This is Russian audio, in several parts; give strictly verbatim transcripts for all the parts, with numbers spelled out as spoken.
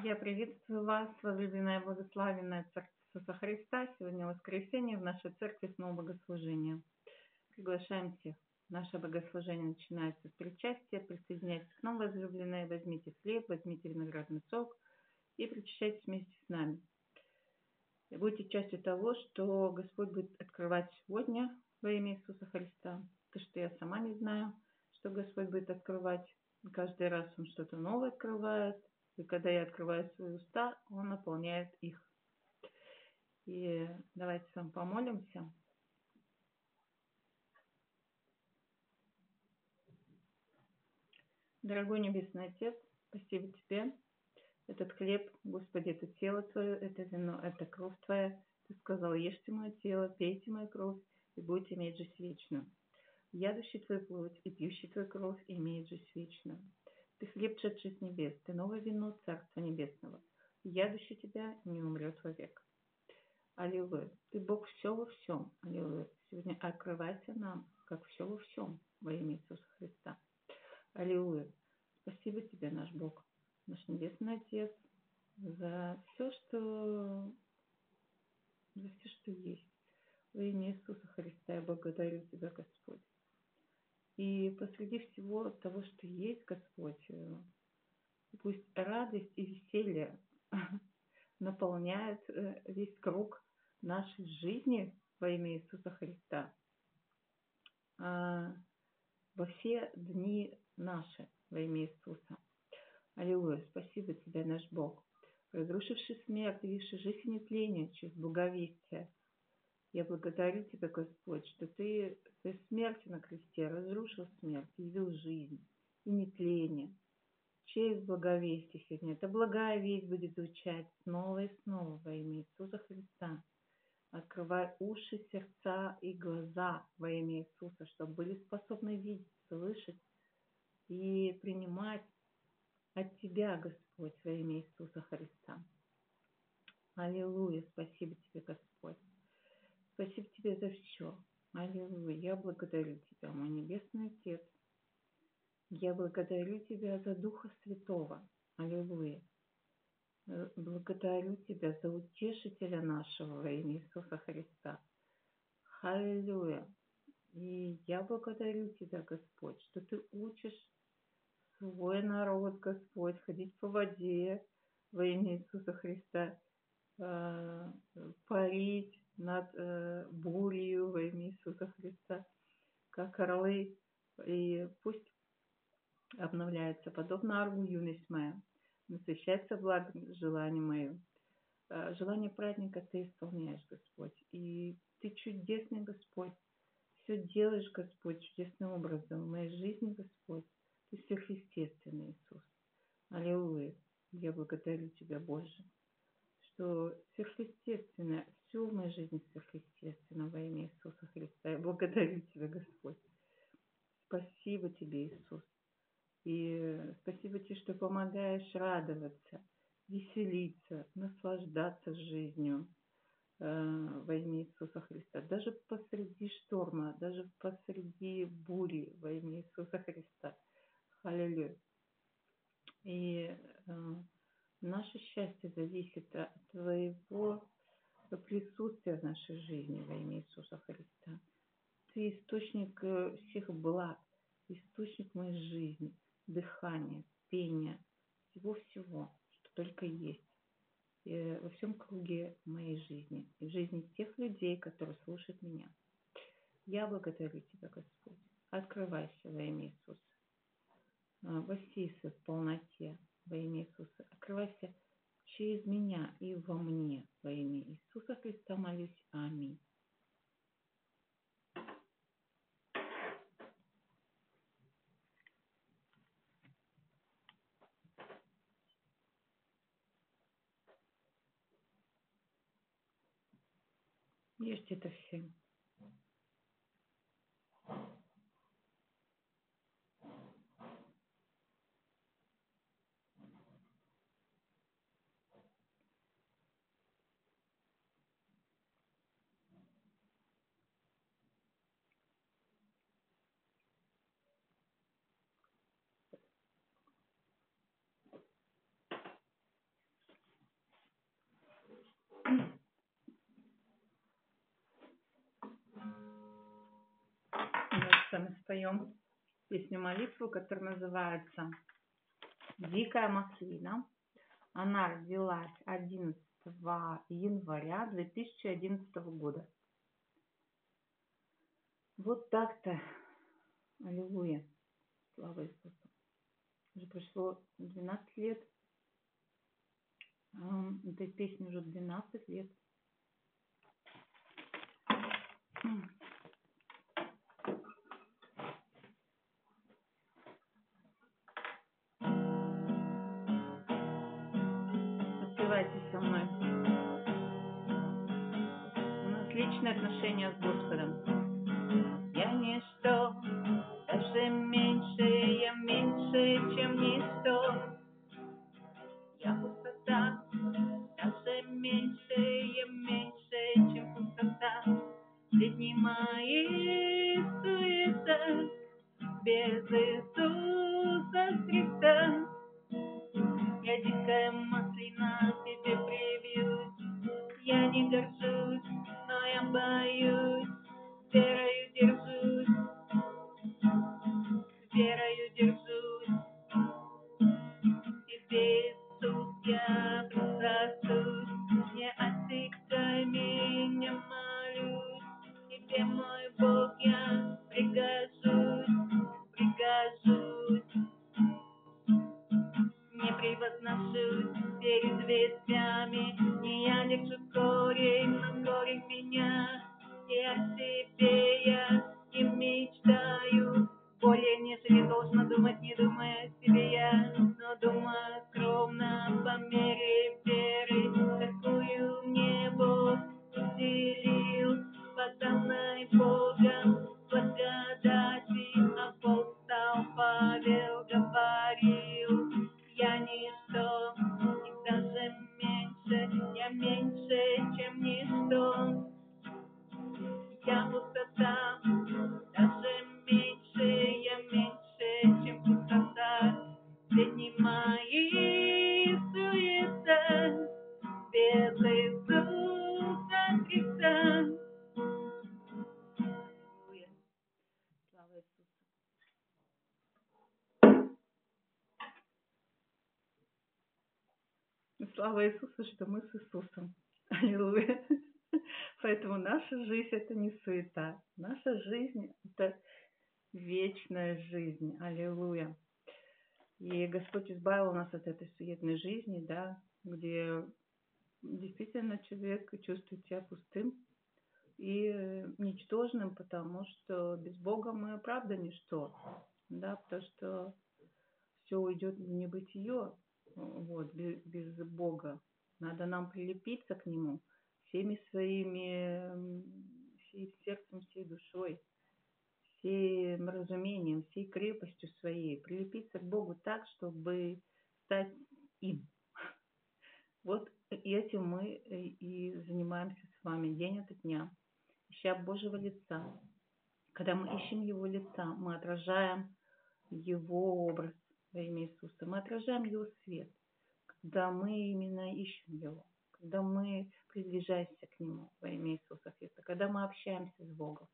Я приветствую вас, возлюбленная благословенная Церковь Иисуса Христа. Сегодня воскресенье, в нашей церкви снова богослужение. Приглашаем всех. Наше богослужение начинается с причастия. Присоединяйтесь к нам, возлюбленные, возьмите хлеб, возьмите виноградный сок и причащайтесь вместе с нами. И будьте частью того, что Господь будет открывать сегодня во имя Иисуса Христа. Потому что я сама не знаю, что Господь будет открывать. Каждый раз Он что-то новое открывает. И когда я открываю свои уста, Он наполняет их. И давайте с вами помолимся. Дорогой Небесный Отец, спасибо Тебе. Этот хлеб, Господи, это тело Твое, это вино, это кровь Твоя. Ты сказал, ешьте мое тело, пейте мою кровь, и будете иметь жизнь вечную. Ядущий Твою плоть и пьющий Твою кровь имеет жизнь вечную. Ты хлеб, шедший с небес, ты новое вино Царства Небесного. Ядущий Тебя не умрет вовек. Аллилуйя. Ты Бог все во всем. Аллилуйя. Сегодня открывайся нам, как все во всем, во имя Иисуса Христа. Аллилуйя. Спасибо Тебе, наш Бог, наш Небесный Отец, за все, что, за все, что есть. Во имя Иисуса Христа я благодарю Тебя, Господь. И посреди всего того, что есть, Господь, пусть радость и веселье наполняют весь круг нашей жизни во имя Иисуса Христа. Во все дни наши во имя Иисуса. Аллилуйя. Спасибо Тебе, наш Бог, разрушивший смерть, явивший жизнь и нетление через благовестие. Я благодарю Тебя, Господь, что Ты своей смертью на кресте разрушил смерть, явил жизнь и нетление через благовестие сегодня. Эта благая весть будет звучать снова и снова во имя Иисуса Христа. Открывай уши, сердца и глаза во имя Иисуса, чтобы были способны видеть, слышать и принимать от Тебя, Господь, во имя Иисуса Христа. Аллилуйя. Спасибо Тебе, Господь. Спасибо Тебе за все. Аллилуйя. Я благодарю Тебя, мой Небесный Отец. Я благодарю Тебя за Духа Святого. Аллилуйя. Благодарю Тебя за Утешителя нашего во имя Иисуса Христа. Аллилуйя. И я благодарю Тебя, Господь, что Ты учишь свой народ, Господь, ходить по воде во имя Иисуса Христа, парить над бурью во имя Иисуса Христа, как орлы, и пусть обновляется, подобно орлу юность моя, насыщается благом желание мое. Желание праздника Ты исполняешь, Господь, и Ты чудесный, Господь, все делаешь, Господь, чудесным образом в моей жизни, Господь. Ты сверхъестественный, Иисус. Аллилуйя. Я благодарю Тебя, Боже, что сверхъестественное, все в моей жизни сверхъестественно во имя Иисуса Христа. Я благодарю Тебя, Господь. Спасибо Тебе, Иисус. И спасибо Тебе, что помогаешь радоваться, веселиться, наслаждаться жизнью во имя Иисуса Христа. Даже посреди шторма, даже посреди бури во имя Иисуса Христа. Аллилуйя. И э, наше счастье зависит от Твоего присутствия в нашей жизни во имя Иисуса Христа. Ты источник всех благ, источник моей жизни, дыхания, пения, всего-всего, что только есть и во всем круге моей жизни и в жизни тех людей, которые слушают меня. Я благодарю Тебя, Господь. Открывайся во имя Иисуса. Воссейся в полноте во имя Иисуса. Открывайся через меня и во мне во имя Иисуса Христа молюсь. Аминь. Ешьте это все. вами споем песню-молитву, которая называется «Дикая маслина». Она родилась одиннадцатого января две тысячи одиннадцатого года. Вот так-то. Аллилуйя. Слава Иисусу. Уже прошло двенадцать лет. Этой песне уже двенадцать лет. Оставайтесь со мной. У нас личные отношения с Господом. Я ничто, даже меньше, я меньше, чем ничто. Я пустота, даже меньше, я меньше, чем пустота. Среди моей суеты, без Иисуса Христа. Я дикая маслина, тебе привьюсь. Я не горжусь, но я боюсь. Верою держусь, верою держусь. Тебе, Иисус, я присажусь. Не отсекай меня, молюсь. Тебе, мой Бог, я пригожусь, пригожусь. Не превозношусь перед ветвями, не я держу корень, но корень меня. И о себе я не мечтаю, более нежели должна думать, не думая о себе я, но думаю скромно по мере веры, какую мне Бог уделил, поданной Богом благодати. Апостол Павел говорил: я ничто, и даже меньше, я меньше, чем ничто. Я пустота, даже меньше, я меньше, чем пустота. Среди моей суеты, без Иисуса Христа. Слава Иисусу. Слава Иисусу, что мы с Иисусом. Аллилуйя. Поэтому наша жизнь – это не суета. Наша жизнь – это вечная жизнь. Аллилуйя. И Господь избавил нас от этой суетной жизни, да, где действительно человек чувствует себя пустым и ничтожным, потому что без Бога мы правда ничто. Да, потому что все уйдет в небытие, вот, без, без Бога. Надо нам прилепиться к Нему всеми своими, всем сердцем, всей душой, всем разумением, всей крепостью своей, прилепиться к Богу так, чтобы стать им. Вот этим мы и занимаемся с вами день ото дня, ища Божьего лица. Когда мы ищем Его лица, мы отражаем Его образ во имя Иисуса, мы отражаем Его свет. Когда мы именно ищем Его, когда мы приближаемся к Нему во имя Иисуса Христа, когда мы общаемся с Богом,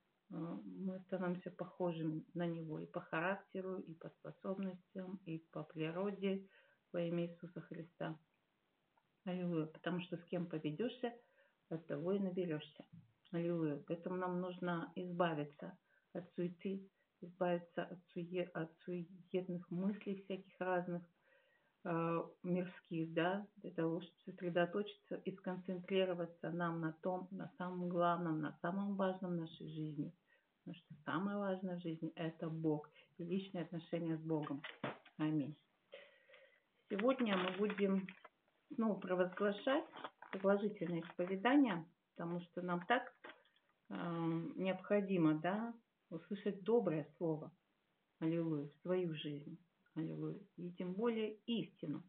мы становимся похожими на Него и по характеру, и по способностям, и по природе во имя Иисуса Христа. Аллилуйя. Потому что с кем поведешься, от того и наберешься. Аллилуйя. Поэтому нам нужно избавиться от суеты, избавиться от, суе, от суетных мыслей всяких разных, э, мирских, да, для того, чтобы сосредоточиться и сконцентрироваться нам на том, на самом главном, на самом важном в нашей жизни. Потому что самое важное в жизни – это Бог и личные отношения с Богом. Аминь. Сегодня мы будем снова провозглашать положительные исповедания, потому что нам так э, необходимо, да, услышать доброе слово, аллилуйя, в свою жизнь, аллилуйя, и тем более истину.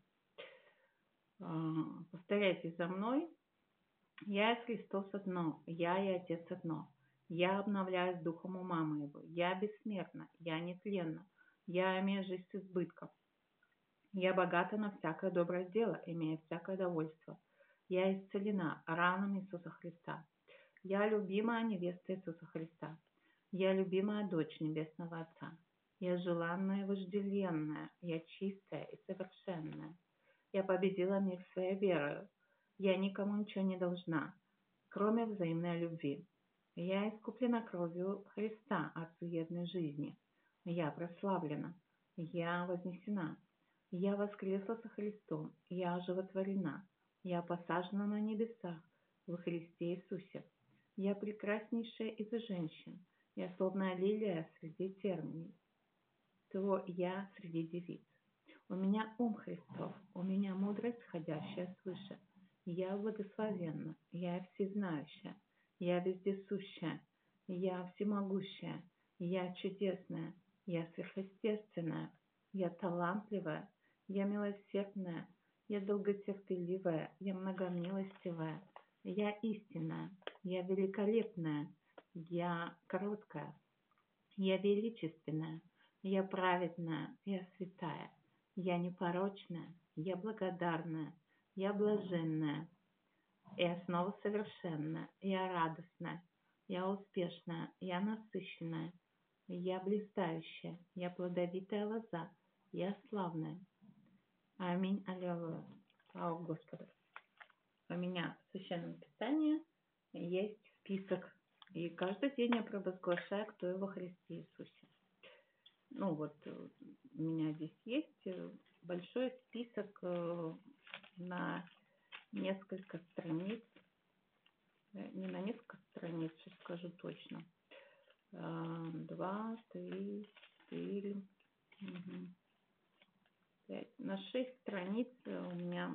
Э, повторяйте за мной: я и Христос одно, я и Отец одно, я обновляюсь духом ума моего, я бессмертна, я нетленна, я имею жизнь с избытком. Я богата на всякое доброе дело, имея всякое довольство. Я исцелена раном Иисуса Христа. Я любимая невеста Иисуса Христа. Я любимая дочь Небесного Отца. Я желанная и вожделенная. Я чистая и совершенная. Я победила мир своей верою. Я никому ничего не должна, кроме взаимной любви. Я искуплена кровью Христа от суетной жизни. Я прославлена. Я вознесена. Я воскресла со Христом. Я оживотворена. Я посажена на небесах во Христе Иисусе. Я прекраснейшая из женщин. Я словно лилия среди терний. То я среди девиц. У меня ум Христов, у меня мудрость, сходящая свыше. Я благословенна, я всезнающая, я вездесущая, я всемогущая, я чудесная, я сверхъестественная, я талантливая, я милосердная, я долготерпеливая, я многомилостивая, я истинная, я великолепная, я короткая, я величественная, я праведная, я святая. Я непорочная, я благодарная, я блаженная, я снова совершенная, я радостная, я успешная, я насыщенная, я блистающая, я плодовитая лоза, я славная. Аминь, аллилуйя. Слава Господу. У меня в Священном Писании есть список, и каждый день я провозглашаю, кто я во Христе Иисусе. Ну вот, у меня здесь есть большой список на несколько страниц, не на несколько страниц, сейчас скажу точно, два, три, четыре, угу, пять, на шесть страниц у меня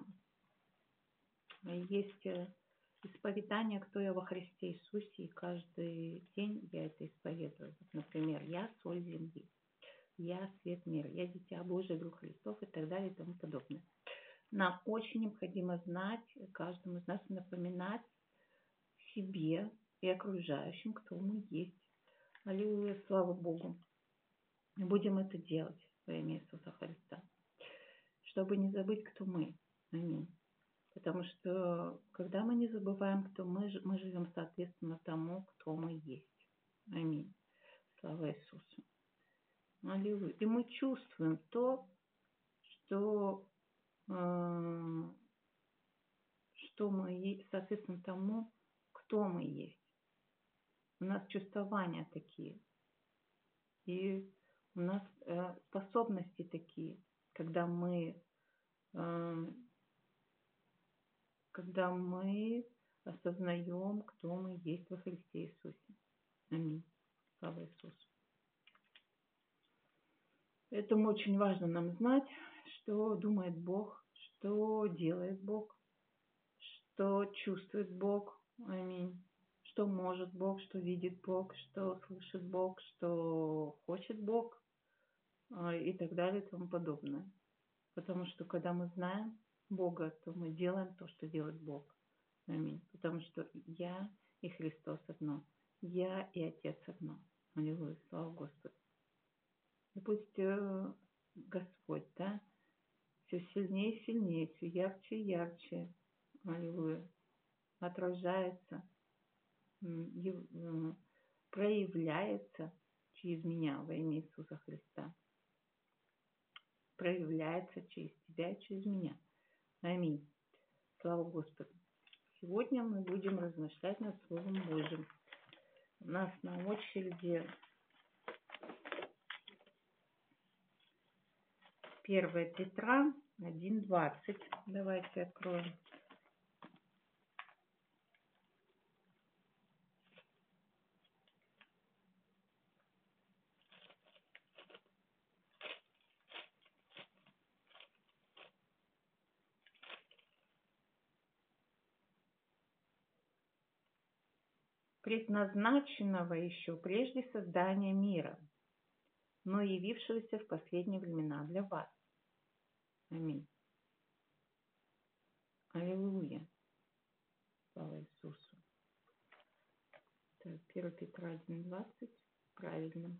есть исповедание, кто я во Христе Иисусе, и каждый день я это исповедую. Например, я соль земли. Я свет мира, я дитя Божие, друг Христов и так далее и тому подобное. Нам очень необходимо знать, каждому из нас напоминать себе и окружающим, кто мы есть. Аллилуйя, слава Богу. Будем это делать во имя Иисуса Христа, чтобы не забыть, кто мы. Аминь. Потому что, когда мы не забываем, кто мы, мы живем соответственно тому, кто мы есть. Аминь. Слава Иисусу. Аллилуйя. И мы чувствуем то, что, э, что мы, соответственно, тому, кто мы есть. У нас чувствования такие. И у нас э, способности такие, когда мы, э, когда мы осознаем, кто мы есть во Христе Иисусе. Аминь. Слава Иисусу. Поэтому очень важно нам знать, что думает Бог, что делает Бог, что чувствует Бог. Аминь. Что может Бог, что видит Бог, что слышит Бог, что хочет Бог и так далее и тому подобное. Потому что когда мы знаем Бога, то мы делаем то, что делает Бог. Аминь. Потому что я и Христос одно. Я и Отец одно. Аллилуйя. Слава Господу. И пусть э, Господь, да, все сильнее и сильнее, все ярче и ярче, аллилуйя, отражается, э, проявляется через меня во имя Иисуса Христа. Проявляется через тебя и через меня. Аминь. Слава Господу. Сегодня мы будем размышлять над Словом Божьим. У нас на очереди первое Петра один двадцать. Давайте откроем. Предназначенного еще прежде создания мира, но явившегося в последние времена для вас. Аминь. Аллилуйя. Слава Иисусу. Так, первое Петра один двадцать. Правильно.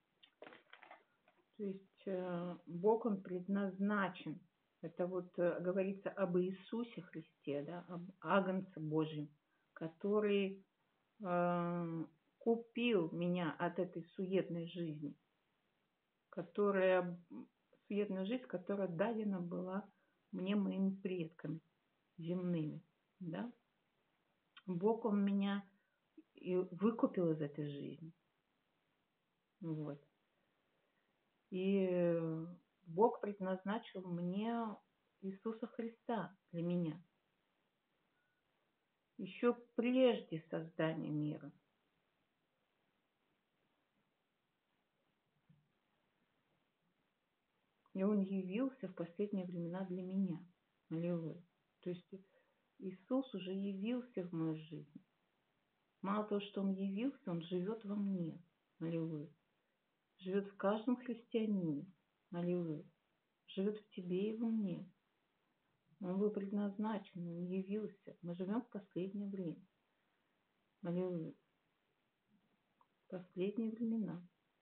То есть э, Бог, Он предназначен. Это вот э, говорится об Иисусе Христе, да, об Агнце Божьем, который э, откупил меня от этой суетной жизни, которая, суетная жизнь, которая дадена была мне моими предками земными, да. Бог, Он меня и выкупил из этой жизни, вот. И Бог предназначил мне Иисуса Христа для меня еще прежде создания мира. И Он явился в последние времена для меня. Аллилуйя. То есть Иисус уже явился в мою жизнь. Мало того, что Он явился, Он живет во мне. Аллилуйя. Живет в каждом христианине. Аллилуйя. Живет в тебе и во мне. Он был предназначен, Он явился. Мы живем в последнее время. Аллилуйя. Последние времена.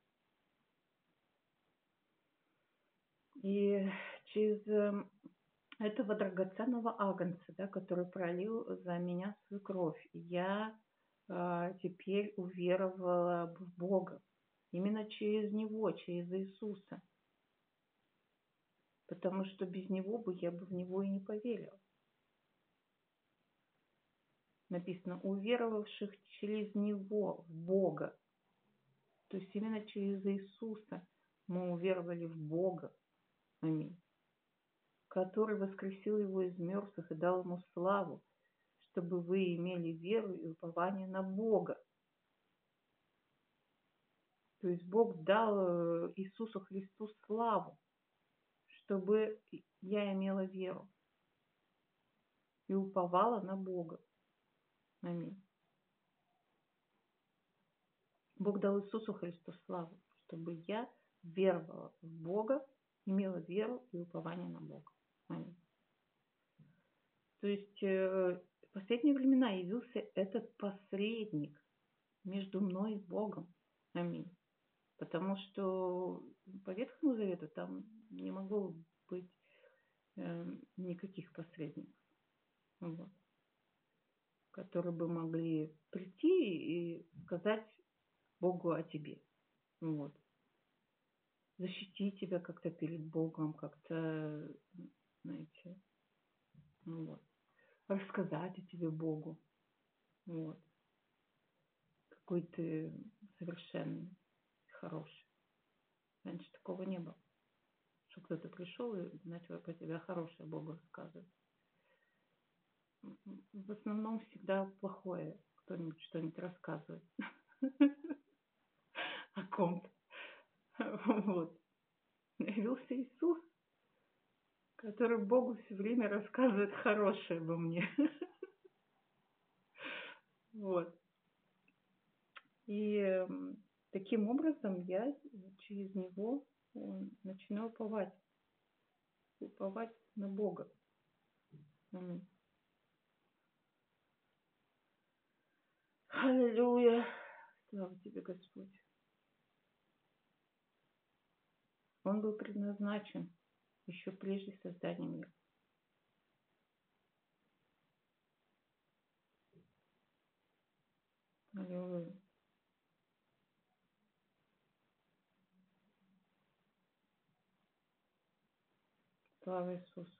И через этого драгоценного агнца, да, который пролил за меня свою кровь, я э, теперь уверовала в Бога. Именно через Него, через Иисуса. Потому что без Него бы я бы в Него и не поверила. Написано, уверовавших через Него, в Бога. То есть именно через Иисуса мы уверовали в Бога. Аминь. Который воскресил Его из мертвых и дал Ему славу, чтобы вы имели веру и упование на Бога. То есть Бог дал Иисусу Христу славу, чтобы я имела веру и уповала на Бога. Аминь. Бог дал Иисусу Христу славу, чтобы я веровала в Бога, имела веру и упование на Бога. Аминь. То есть в последние времена явился этот посредник между мной и Богом. Аминь. Потому что по Ветхому Завету там не могло быть э, никаких посредников, вот, которые бы могли прийти и сказать Богу о тебе. Вот. Защитить тебя как-то перед Богом, как-то, знаете, ну вот, рассказать о тебе Богу. Вот. Какой ты совершенный, хороший. Раньше такого не было. Что кто-то пришел и начал про тебя хорошее Богу рассказывать. В основном всегда плохое кто-нибудь что-нибудь рассказывает о ком-то. Вот. Явился Иисус, который Богу все время рассказывает хорошее обо мне. Вот. И таким образом я через него начинаю уповать. Уповать на Бога. Аминь. Аллилуйя. Слава тебе, Господь. Он был предназначен еще прежде создания мира. Аллилуйя. Слава Иисусу.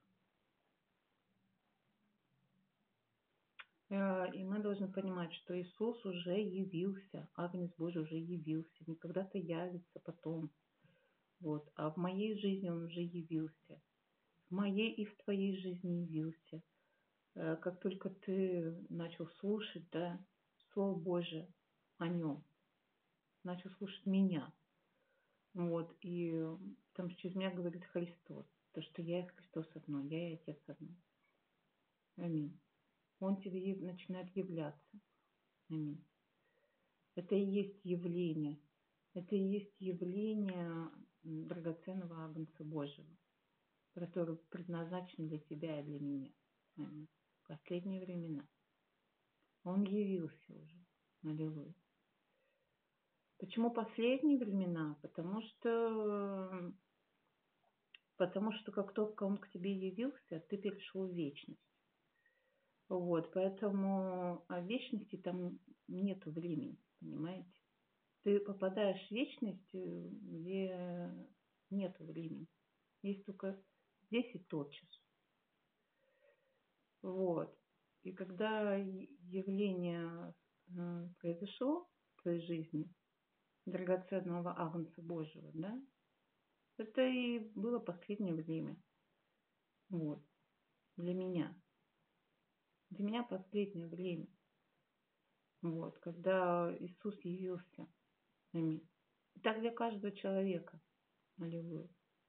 И мы должны понимать, что Иисус уже явился, Агнец Божий уже явился, не когда-то явится потом, вот, а в моей жизни Он уже явился, в моей и в твоей жизни явился. Как только ты начал слушать, да, Слово Божие о Нем, начал слушать меня, вот, и там через меня говорит Христос, то, что я и Христос одно, я и Отец одно. Аминь. Он тебе начинает являться. Аминь. Это и есть явление. Это и есть явление драгоценного Агнца Божьего, который предназначен для тебя и для меня. Аминь. В последние времена. Он явился уже. Аллилуйя. Почему последние времена? Потому что, потому что как только он к тебе явился, ты перешел в вечность. Вот, поэтому о вечности там нету времени, понимаете? Ты попадаешь в вечность, где нет времени. Есть только здесь и тотчас. Вот. И когда явление произошло в твоей жизни, драгоценного Агнца Божьего, да, это и было последнее время. Вот. Для меня. Для меня последнее время. Вот. Когда Иисус явился. Аминь. И так для каждого человека. Аллилуйя.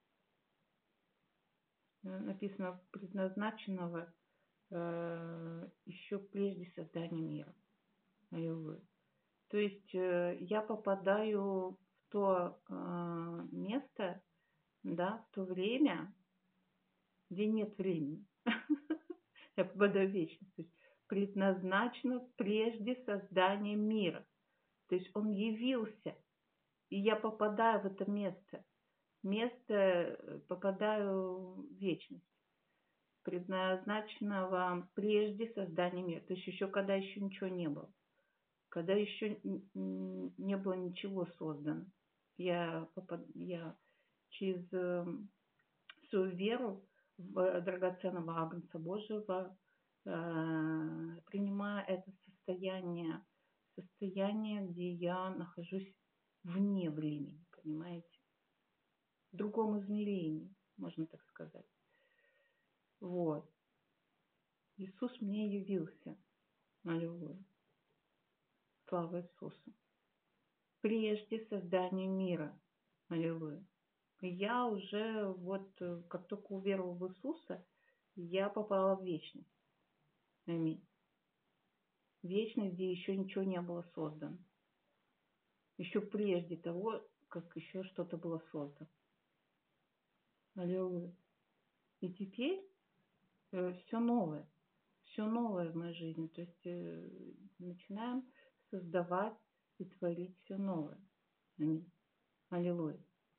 Написано предназначенного э, еще прежде создания мира. Аллилуйя. То есть э, я попадаю в то э, место, да, в то время, где нет времени. Я попадаю в вечность. То есть предназначено прежде создания мира. То есть он явился, и я попадаю в это место. Место попадаю в вечность. Предназначено вам прежде создания мира. То есть еще когда еще ничего не было. Когда еще не было ничего создано. Я, попад... я через свою веру в драгоценного Агнца Божьего э, принимаю это состояние, состояние, где я нахожусь вне времени, понимаете? В другом измерении, можно так сказать. Вот. Иисус мне явился. Аллилуйя. Слава Иисусу. Прежде создания мира. Аллилуйя. Я уже, вот, как только уверовала в Иисуса, я попала в вечность. Аминь. Вечность, где еще ничего не было создано. Еще прежде того, как еще что-то было создано. Аллилуйя. И теперь э, все новое. Все новое в моей жизни. То есть э, начинаем создавать и творить все новое. Аминь. Аллилуйя.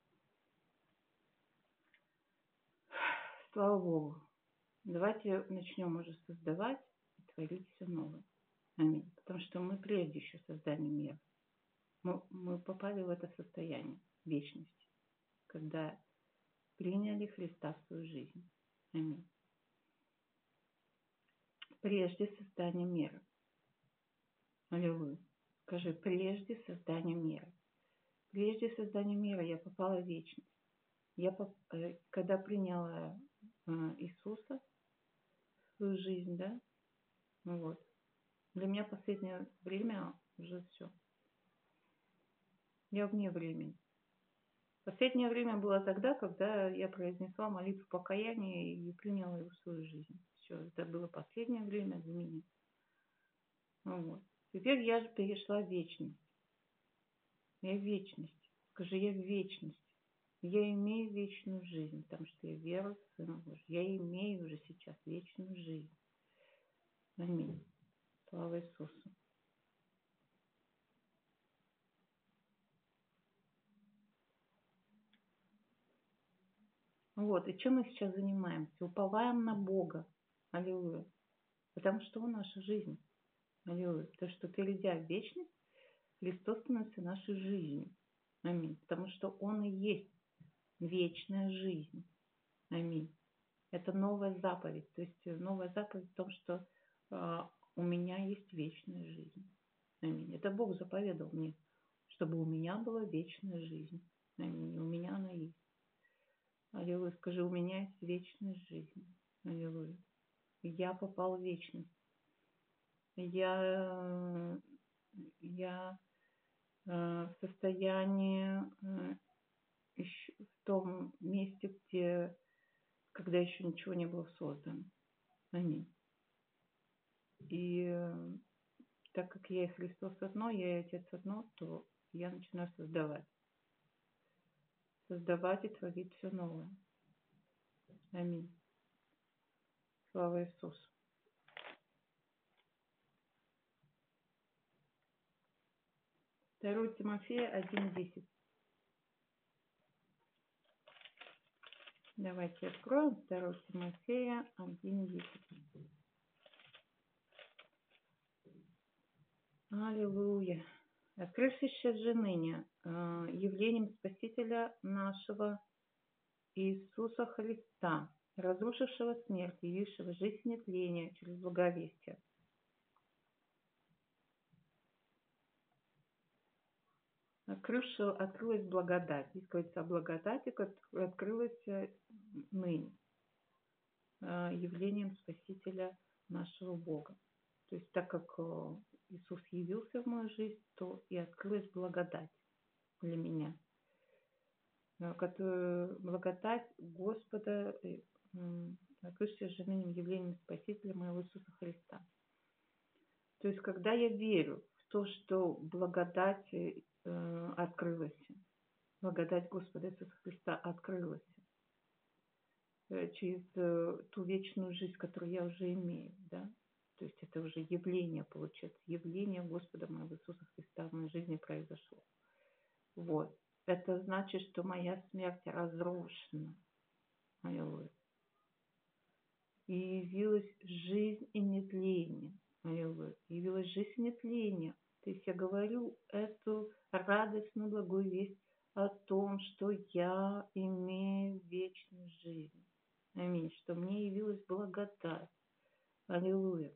Слава Богу. Давайте начнем уже создавать и творить все новое. Аминь. Потому что мы прежде еще создания мира. Мы, мы попали в это состояние вечности, когда приняли Христа в свою жизнь. Аминь. Прежде создания мира. Аллилуйя. Скажи, прежде создания мира. Прежде создания мира я попала в вечность. Я, когда приняла Иисуса в свою жизнь, да, вот, для меня последнее время уже все. Я вне времени. Последнее время было тогда, когда я произнесла молитву покаяния и приняла его в свою жизнь. Все, это было последнее время для меня. Вот. Теперь я же перешла в вечность. Я в вечности. Скажи, я в вечности. Я имею вечную жизнь, потому что я верую в Сына Божьего. Я имею уже сейчас вечную жизнь. Аминь. Слава Иисусу. Вот, и чем мы сейчас занимаемся? Уповаем на Бога. Аллилуйя. Потому что Он наша жизнь. Аллилуйя. Потому что, перейдя в вечность, Христос становится нашей жизнью. Аминь. Потому что Он и есть вечная жизнь. Аминь. Это новая заповедь. То есть новая заповедь в том, что э, у меня есть вечная жизнь. Аминь. Это Бог заповедовал мне, чтобы у меня была вечная жизнь. Аминь. И у меня она есть. Аллилуйя. Скажи, у меня есть вечная жизнь. Аллилуйя. Я попал в вечность. Я, я э, в состоянии э, еще в том месте, где, когда еще ничего не было создано. Аминь. И э, так как я и Христос одно, я и Отец одно, то я начинаю создавать. Создавать и творить все новое. Аминь. Слава Иисусу. второе Тимофея один десять. Давайте откроем второе Тимофея один десять. Аллилуйя. Открывшийся же ныне э, явлением Спасителя нашего Иисуса Христа, разрушившего смерть, явившего жизнь нетления через благовестие. Открывшего, открылась благодать. Здесь говорится о благодати, которая открылась ныне, явлением Спасителя нашего Бога. То есть так как Иисус явился в мою жизнь, то и открылась благодать для меня. Которую, благодать Господа, открывшая же ныне явлением Спасителя моего Иисуса Христа. То есть когда я верю в то, что благодать э, открылась, благодать Господа Иисуса Христа открылась э, через э, ту вечную жизнь, которую я уже имею, да, то есть это уже явление, получается, явление Господа моего Иисуса Христа в моей жизни произошло. Вот. Это значит, что моя смерть разрушена. Аллилуйя. И явилась жизнь и нетление. Аллилуйя. Явилась жизнь и нетление. То есть я говорю эту радостную благую весть о том, что я имею вечную жизнь. Аминь. Что мне явилась благодать. Аллилуйя.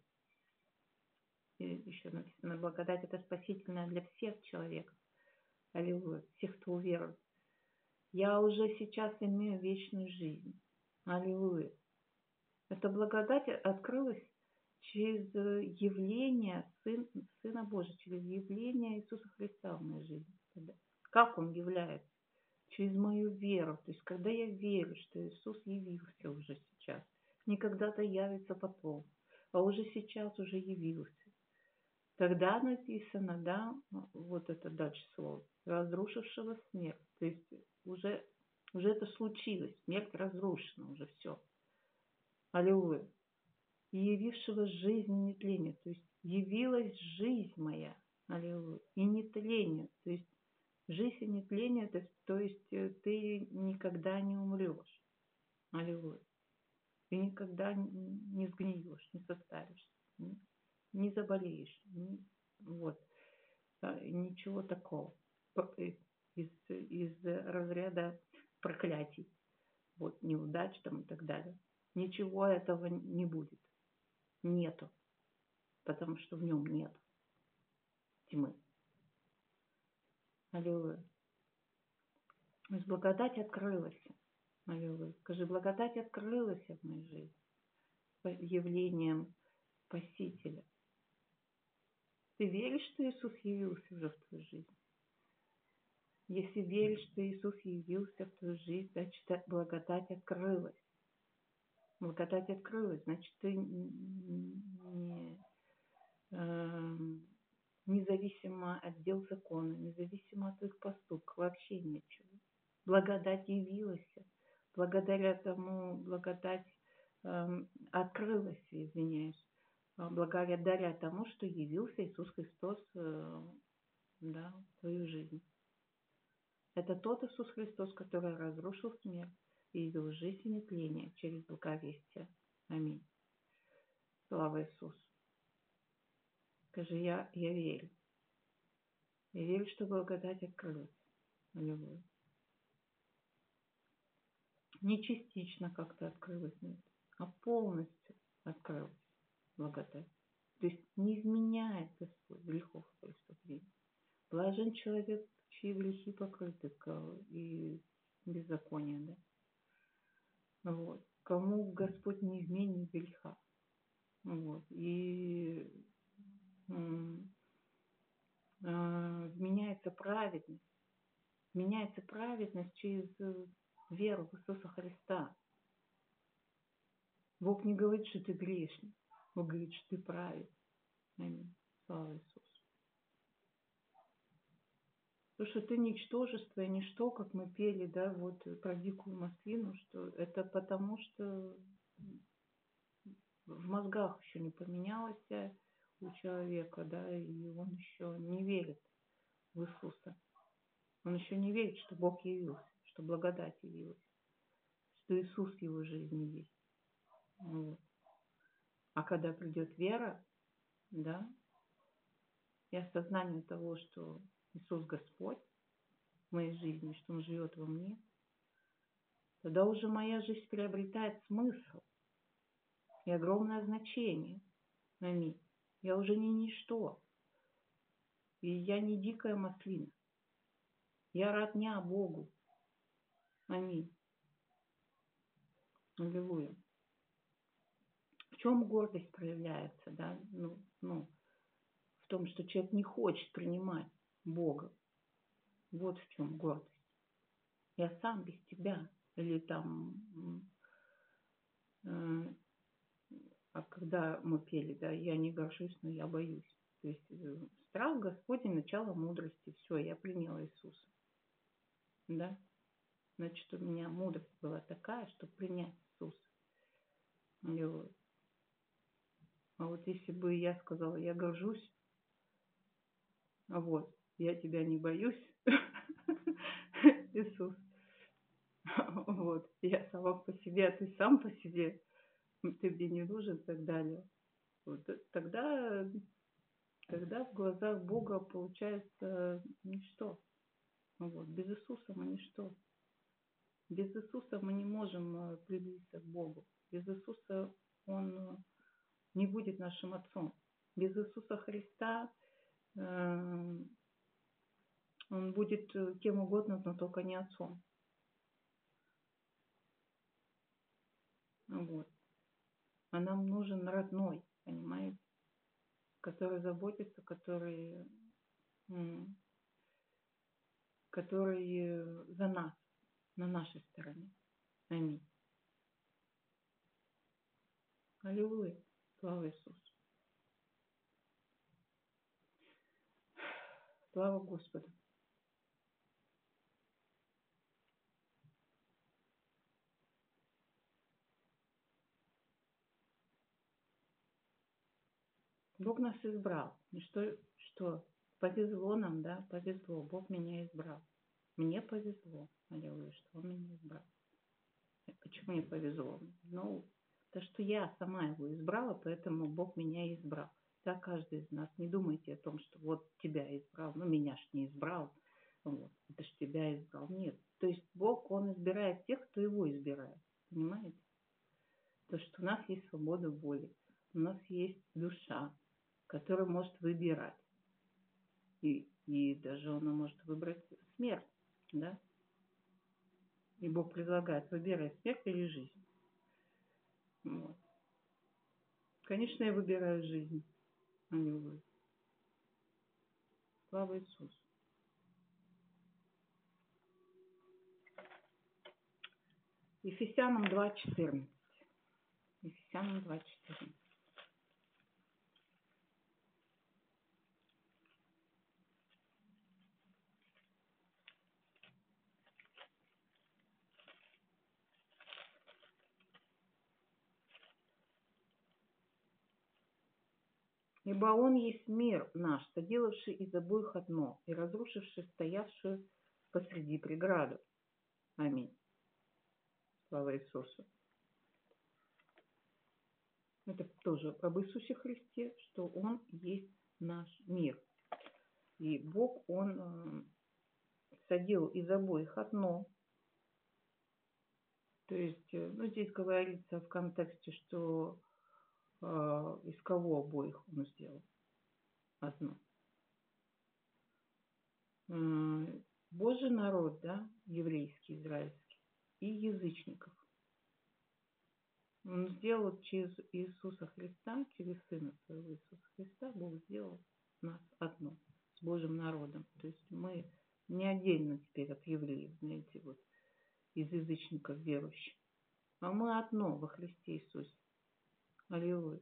И еще написано, благодать это спасительная для всех человеков. Аллилуйя. Всех, кто уверует. Я уже сейчас имею вечную жизнь. Аллилуйя. Эта благодать открылась через явление Сын, Сына Божия, через явление Иисуса Христа в моей жизни. Как Он является? Через мою веру. То есть, когда я верю, что Иисус явился уже сейчас, не когда-то явится потом, а уже сейчас уже явился. Тогда написано, да, вот это дальше слово, разрушившего смерть. То есть, уже, уже это случилось, смерть разрушена, уже все. Аллилуйя. И явившего жизнь и нетление. То есть явилась жизнь моя. Аллилуйя. И нетление. То есть жизнь и нетление, то есть, то есть ты никогда не умрешь. Аллилуйя. Ты никогда не сгниешь, не состаришься, не, не заболеешь. Не, вот. Ничего такого. Из, из разряда проклятий. Вот, неудач там и так далее. Ничего этого не будет. Нету. Потому что в нем нет тьмы. Аллилуйя. То есть благодать открылась. Аллилуйя. Скажи, благодать открылась в моей жизни явлением Спасителя. Ты веришь, что Иисус явился уже в твою жизнь? Если веришь, что Иисус явился в твою жизнь, значит, благодать открылась. Благодать открылась, значит, ты не, э, независимо от дел закона, независимо от твоих поступков, вообще ничего. Благодать явилась. Благодаря тому, благодать э, открылась, извиняюсь, благодаря тому, что явился Иисус Христос э, да, в твою жизнь. Это тот Иисус Христос, который разрушил смерть и явил жизнь и нетление через благовестие. Аминь. Слава Иисусу. Скажи, я, я верю. Я верю, что благодать открылась. Аллилуйя. Не частично как-то открылась, нет, а полностью открылась благодать. То есть не изменяет Господь грехов и преступлений. Блажен человек, чьи грехи покрыты и беззакония, да? Вот. Кому Господь не изменит греха. Вот. И м- м- меняется праведность. Меняется праведность через веру в Иисуса Христа. Бог не говорит, что ты грешник. Бог говорит, что ты праведник. Аминь. Слава Иисусу. То, что ты ничтожество и ничто, как мы пели, да, вот про дикую маслину, что это потому, что в мозгах еще не поменялось у человека, да, и он еще не верит в Иисуса. Он еще не верит, что Бог явился, что благодать явилась, что Иисус в его жизни есть. Вот. А когда придет вера, да, и осознанию того, что Иисус Господь в моей жизни, что Он живет во мне, тогда уже моя жизнь приобретает смысл и огромное значение. Аминь. Я уже не ничто. И я не дикая маслина. Я родня Богу. Аминь. Аллилуйя. В чем гордость проявляется, да? Ну, ну, в том, что человек не хочет принимать Бога. Вот в чем гордость. Я сам без тебя. Или там, э, а когда мы пели, да, я не горжусь, но я боюсь. То есть э, страх Господень, начало мудрости. Все, я приняла Иисуса. Да? Значит, у меня мудрость была такая, чтобы принять Иисуса. Аллилуйя. А вот если бы я сказала, я горжусь, а вот, я тебя не боюсь, Иисус, вот, я сама по себе, а ты сам по себе, ты мне не нужен и так далее. Вот, тогда, тогда в глазах Бога получается ничто. Вот, без Иисуса мы ничто. Без Иисуса мы не можем приблизиться к Богу. Без Иисуса Он не будет нашим отцом. Без Иисуса Христа э, Он будет кем угодно, но только не отцом. Вот. А нам нужен родной, понимаете, который заботится, который, который за нас, на нашей стороне. Аминь. Аллилуйя. Слава Иисусу. Слава Господу. Бог нас избрал. И что, что повезло нам, да, повезло. Бог меня избрал. Мне повезло. Аллилуйя, что Он меня избрал. Почему мне повезло? Ну, то, что я сама его избрала, поэтому Бог меня избрал. Так каждый из нас. Не думайте о том, что вот тебя избрал, ну меня ж не избрал. Вот, это ж тебя избрал. Нет. То есть Бог, Он избирает тех, кто его избирает. Понимаете? То, что у нас есть свобода воли. У нас есть душа, которая может выбирать. И, и даже она может выбрать смерть. Да? И Бог предлагает, выбирай смерть или жизнь. Вот. Конечно, я выбираю жизнь. Аллилуйя. Слава Иисусу. Ефесянам два четырнадцать. Ефесянам два четырнадцать. Ибо Он есть мир наш, соделавший из обоих одно и разрушивший стоявшую посреди преграду. Аминь. Слава Иисусу. Это тоже об Иисусе Христе, что Он есть наш мир. И Бог, Он соделал из обоих одно. То есть, ну, здесь говорится в контексте, что э, из кого обоих Он сделал одно. Э, Божий народ, да, еврейский, израильский, и язычников. Он сделал через Иисуса Христа, через Сына Своего Иисуса Христа, Бог сделал нас одно, с Божьим народом. То есть мы не отдельно теперь от евреев, знаете, вот, из язычников верующих. А мы одно во Христе Иисусе. Аллилуйя.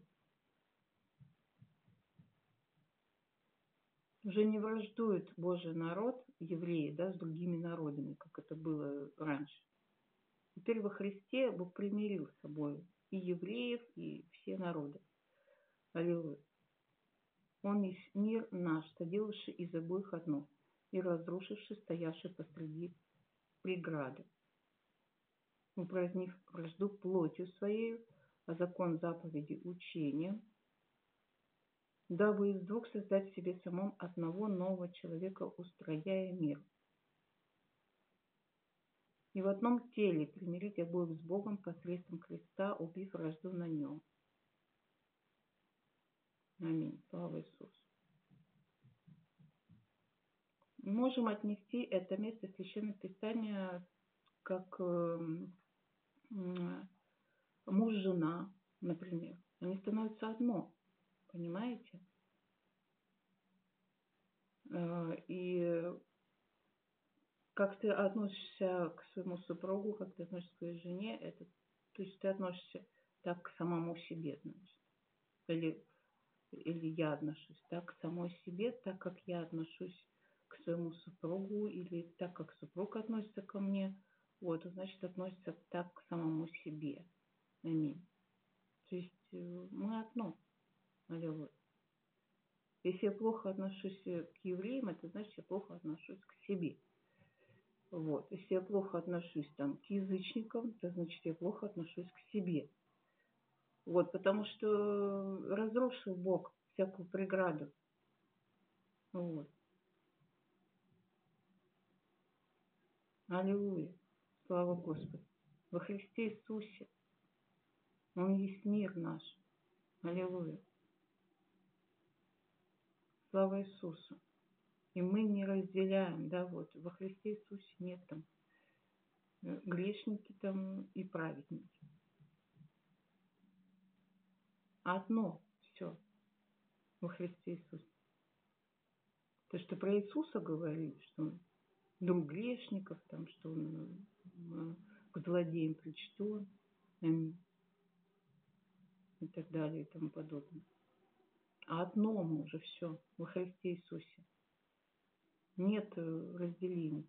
Уже не враждует Божий народ, евреи, да, с другими народами, как это было раньше. Теперь во Христе Бог примирил с собой и евреев, и все народы. Аллилуйя. Он есть мир наш, соделавший из обоих одно, и разрушивший стоявший посреди преграды. Упразднив вражду плотью своей, а закон заповеди учением, дабы из двух создать в себе самом одного нового человека, устрояя мир. И в одном теле примирить обоих с Богом посредством креста, убив вражду на нем. Аминь. Слава Иисусу. Можем отнести это место Священного Писания как муж-жена, например. Они становятся одно. Понимаете? И как ты относишься к своему супругу, как ты относишься к своей жене, это, то есть ты относишься так к самому себе, значит. Или, или я отношусь так к самой себе, так как я отношусь к своему супругу, или так как супруг относится ко мне, вот, значит, относится так к самому себе. Аминь. То есть мы одно. Аллилуйя. Если я плохо отношусь к евреям, это значит, я плохо отношусь к себе. Вот. Если я плохо отношусь там, к язычникам, то значит, я плохо отношусь к себе. Вот, потому что разрушил Бог всякую преграду. Вот. Аллилуйя. Слава Господу. Во Христе Иисусе. Он есть мир наш. Аллилуйя. Слава Иисусу. И мы не разделяем, да, вот, во Христе Иисусе нет там грешники там и праведники. Одно все во Христе Иисусе. То, что про Иисуса говорили, что он друг грешников, там, что он к злодеям причтен, и так далее, и тому подобное. А одно мы уже все во Христе Иисусе. Нет разделений.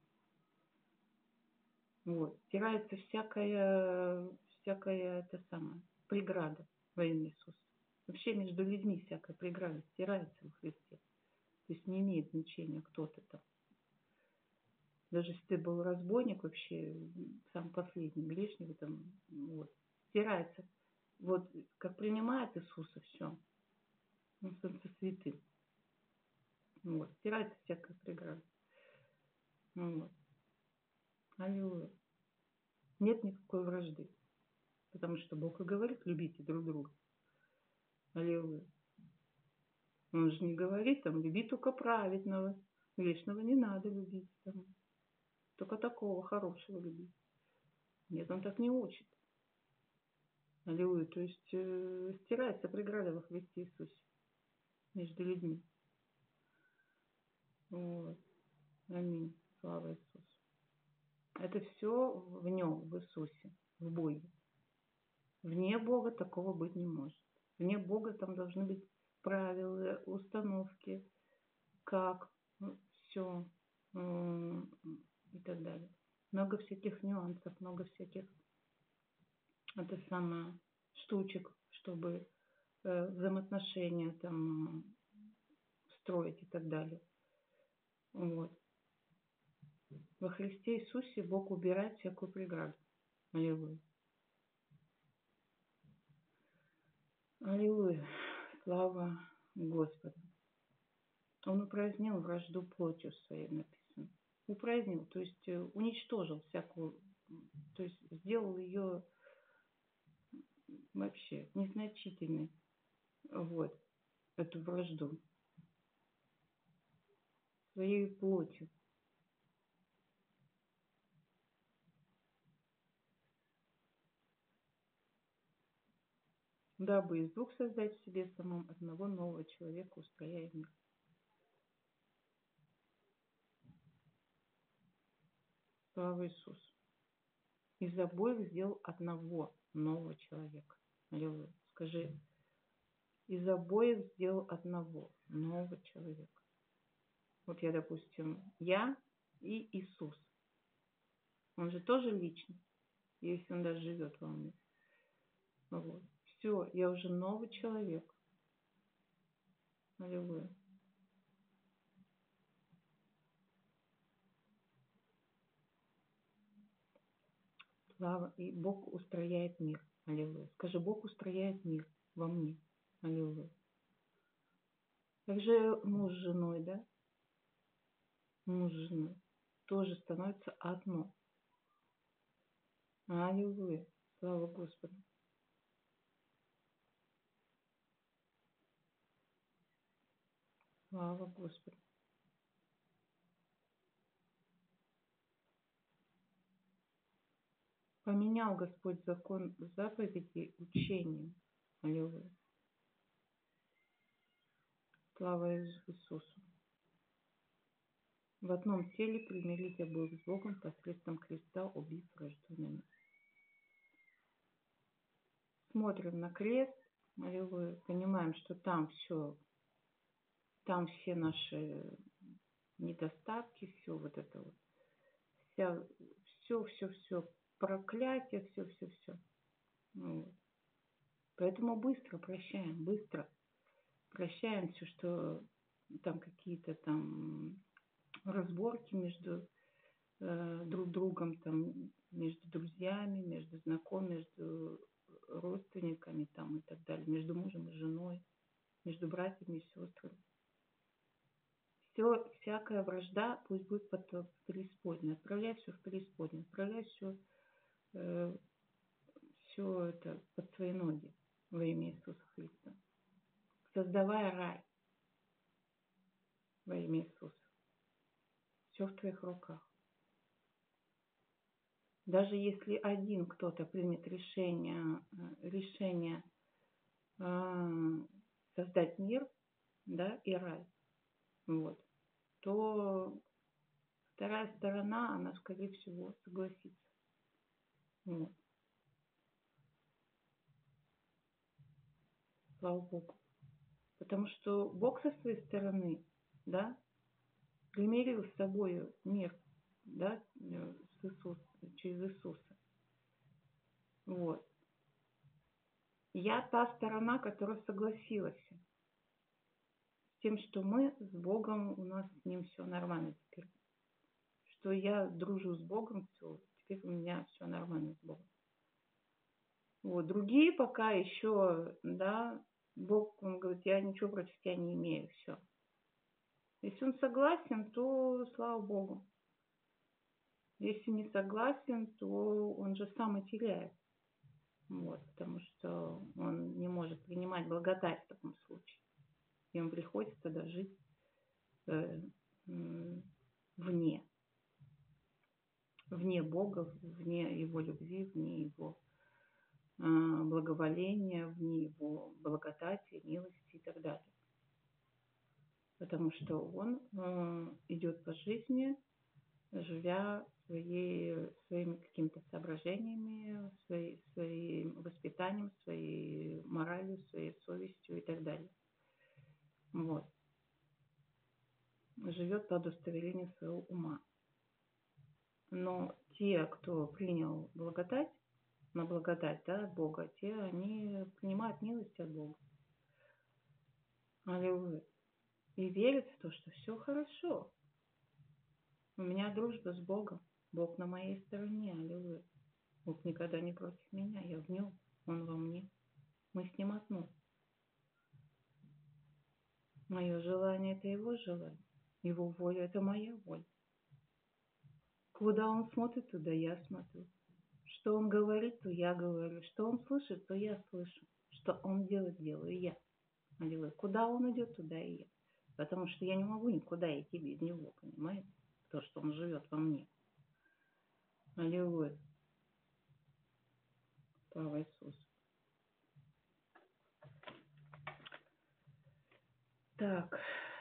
Вот. Стирается всякая, всякая это самое, преграда во имя Иисуса. Вообще между людьми всякая преграда стирается во Христе. То есть не имеет значения, кто ты там. Даже если ты был разбойник вообще, сам последний грешник, там, вот, стирается. Вот как принимает Иисуса все, он становится святым. Вот, стирается всякая преграда. Вот. Аллилуйя. Нет никакой вражды. Потому что Бог и говорит, любите друг друга. Аллилуйя. Он же не говорит, там, люби только праведного. Грешного не надо любить. Там. Только такого хорошего любить. Нет, он так не учит. Аллилуйя. То есть э, стирается преграда во Христе Иисусе между людьми. Вот. Аминь. Слава Иисусу. Это все в нем, в Иисусе, в Боге. Вне Бога такого быть не может. Вне Бога там должны быть правила, установки, как, все и так далее. Много всяких нюансов, много всяких это самое штучек, чтобы э, взаимоотношения там строить и так далее. Вот. Во Христе Иисусе Бог убирает всякую преграду. Аллилуйя. Аллилуйя. Слава Господу. Он упразднил вражду плотью своей, написано. Упразднил, то есть уничтожил всякую, то есть сделал ее вообще незначительной. Вот, эту вражду. Своей плотью. Дабы из двух создать в себе самом одного нового человека, устрояя мир. Слава Иисусу. Из обоих сделал одного нового человека. Аллилуйя. Скажи, из обоих сделал одного нового человека. Вот я, допустим, я и Иисус. Он же тоже личность, если он даже живет во мне. Вот. Все, я уже новый человек. Аллилуйя. Слава. И Бог устрояет мир. Аллилуйя. Скажи, Бог устрояет мир во мне. Аллилуйя. Также муж с женой, да? Муж с женой тоже становится одно. Аллилуйя. Слава Господу. Слава Господу. Поменял Господь закон заповедей учением. Аллилуйя. Слава Иисусу. В одном теле примирить обоих с Богом посредством креста, убив вражду. Смотрим на крест, аллилуйя, понимаем, что там все, там все наши недостатки, все вот это вот, вся, все, все, все, проклятие, все, все, все. Вот. Поэтому быстро прощаем, быстро прощаем все, что там какие-то там разборки между э, друг другом, там, между друзьями, между знакомыми, между родственниками там, и так далее, между мужем и женой, между братьями и сестрами. Все, всякая вражда пусть будет под преисподней. Отправляй все в преисподнюю, отправляй все, э, все это под свои ноги во имя Иисуса Христа. Создавая рай во имя Иисуса. Все в твоих руках. Даже если один кто-то примет решение, решение э, создать мир, да, и рай, вот, то вторая сторона, она, скорее всего, согласится. Вот. Слава Богу. Потому что Бог со своей стороны, да, примирил с собой мир, да, с Иисус, через Иисуса. Вот. Я та сторона, которая согласилась с тем, что мы с Богом, у нас с Ним все нормально теперь. Что я дружу с Богом, все, теперь у меня все нормально с Богом. Вот. Другие пока еще, да, Бог, он говорит, я ничего против тебя не имею, все. Если он согласен, то слава Богу. Если не согласен, то он же сам и теряет. Вот, потому что он не может принимать благодать в таком случае. Ему приходится тогда жить э, э, вне. Вне Бога, вне Его любви, вне Его э, благоволения, вне Его благодати, милости и так далее. Потому что он э, идет по жизни, живя своей, своими какими-то соображениями, своей, своим воспитанием, своей моралью, своей совестью и так далее. Вот. Живет по удостоверению своего ума. Но те, кто принял благодать, на благодать, да, от Бога, те, они принимают милость от Бога. Аллилуйя. И верят в то, что все хорошо. У меня дружба с Богом. Бог на моей стороне. Аллилуйя. Бог никогда не против меня. Я в нем. Он во мне. Мы с ним одно. Мое желание – это его желание. Его воля – это моя воля. Куда он смотрит, туда я смотрю. Что он говорит, то я говорю. Что он слышит, то я слышу. Что он делает, делаю я. Аллилуйя. Куда он идет, туда и я. Потому что я не могу никуда идти без него, понимаете? То, что он живет во мне. Аллилуйя. Слава Иисусу. Так,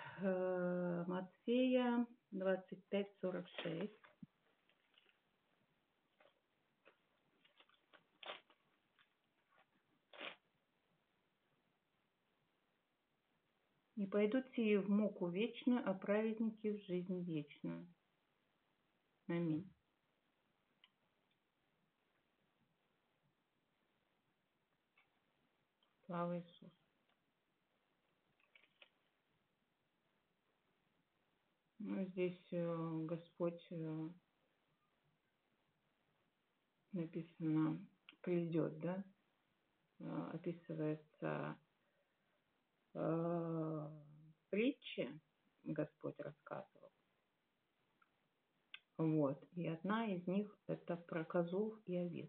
Матфея двадцать пять сорок шесть. Не пойдут сии в муку вечную, а праведники в жизнь вечную. Аминь. Слава Иисусу. Ну, здесь э, Господь э, написано придет, да? Э, описывается э, притчи Господь рассказывал. Вот. И одна из них это про козлов и овец.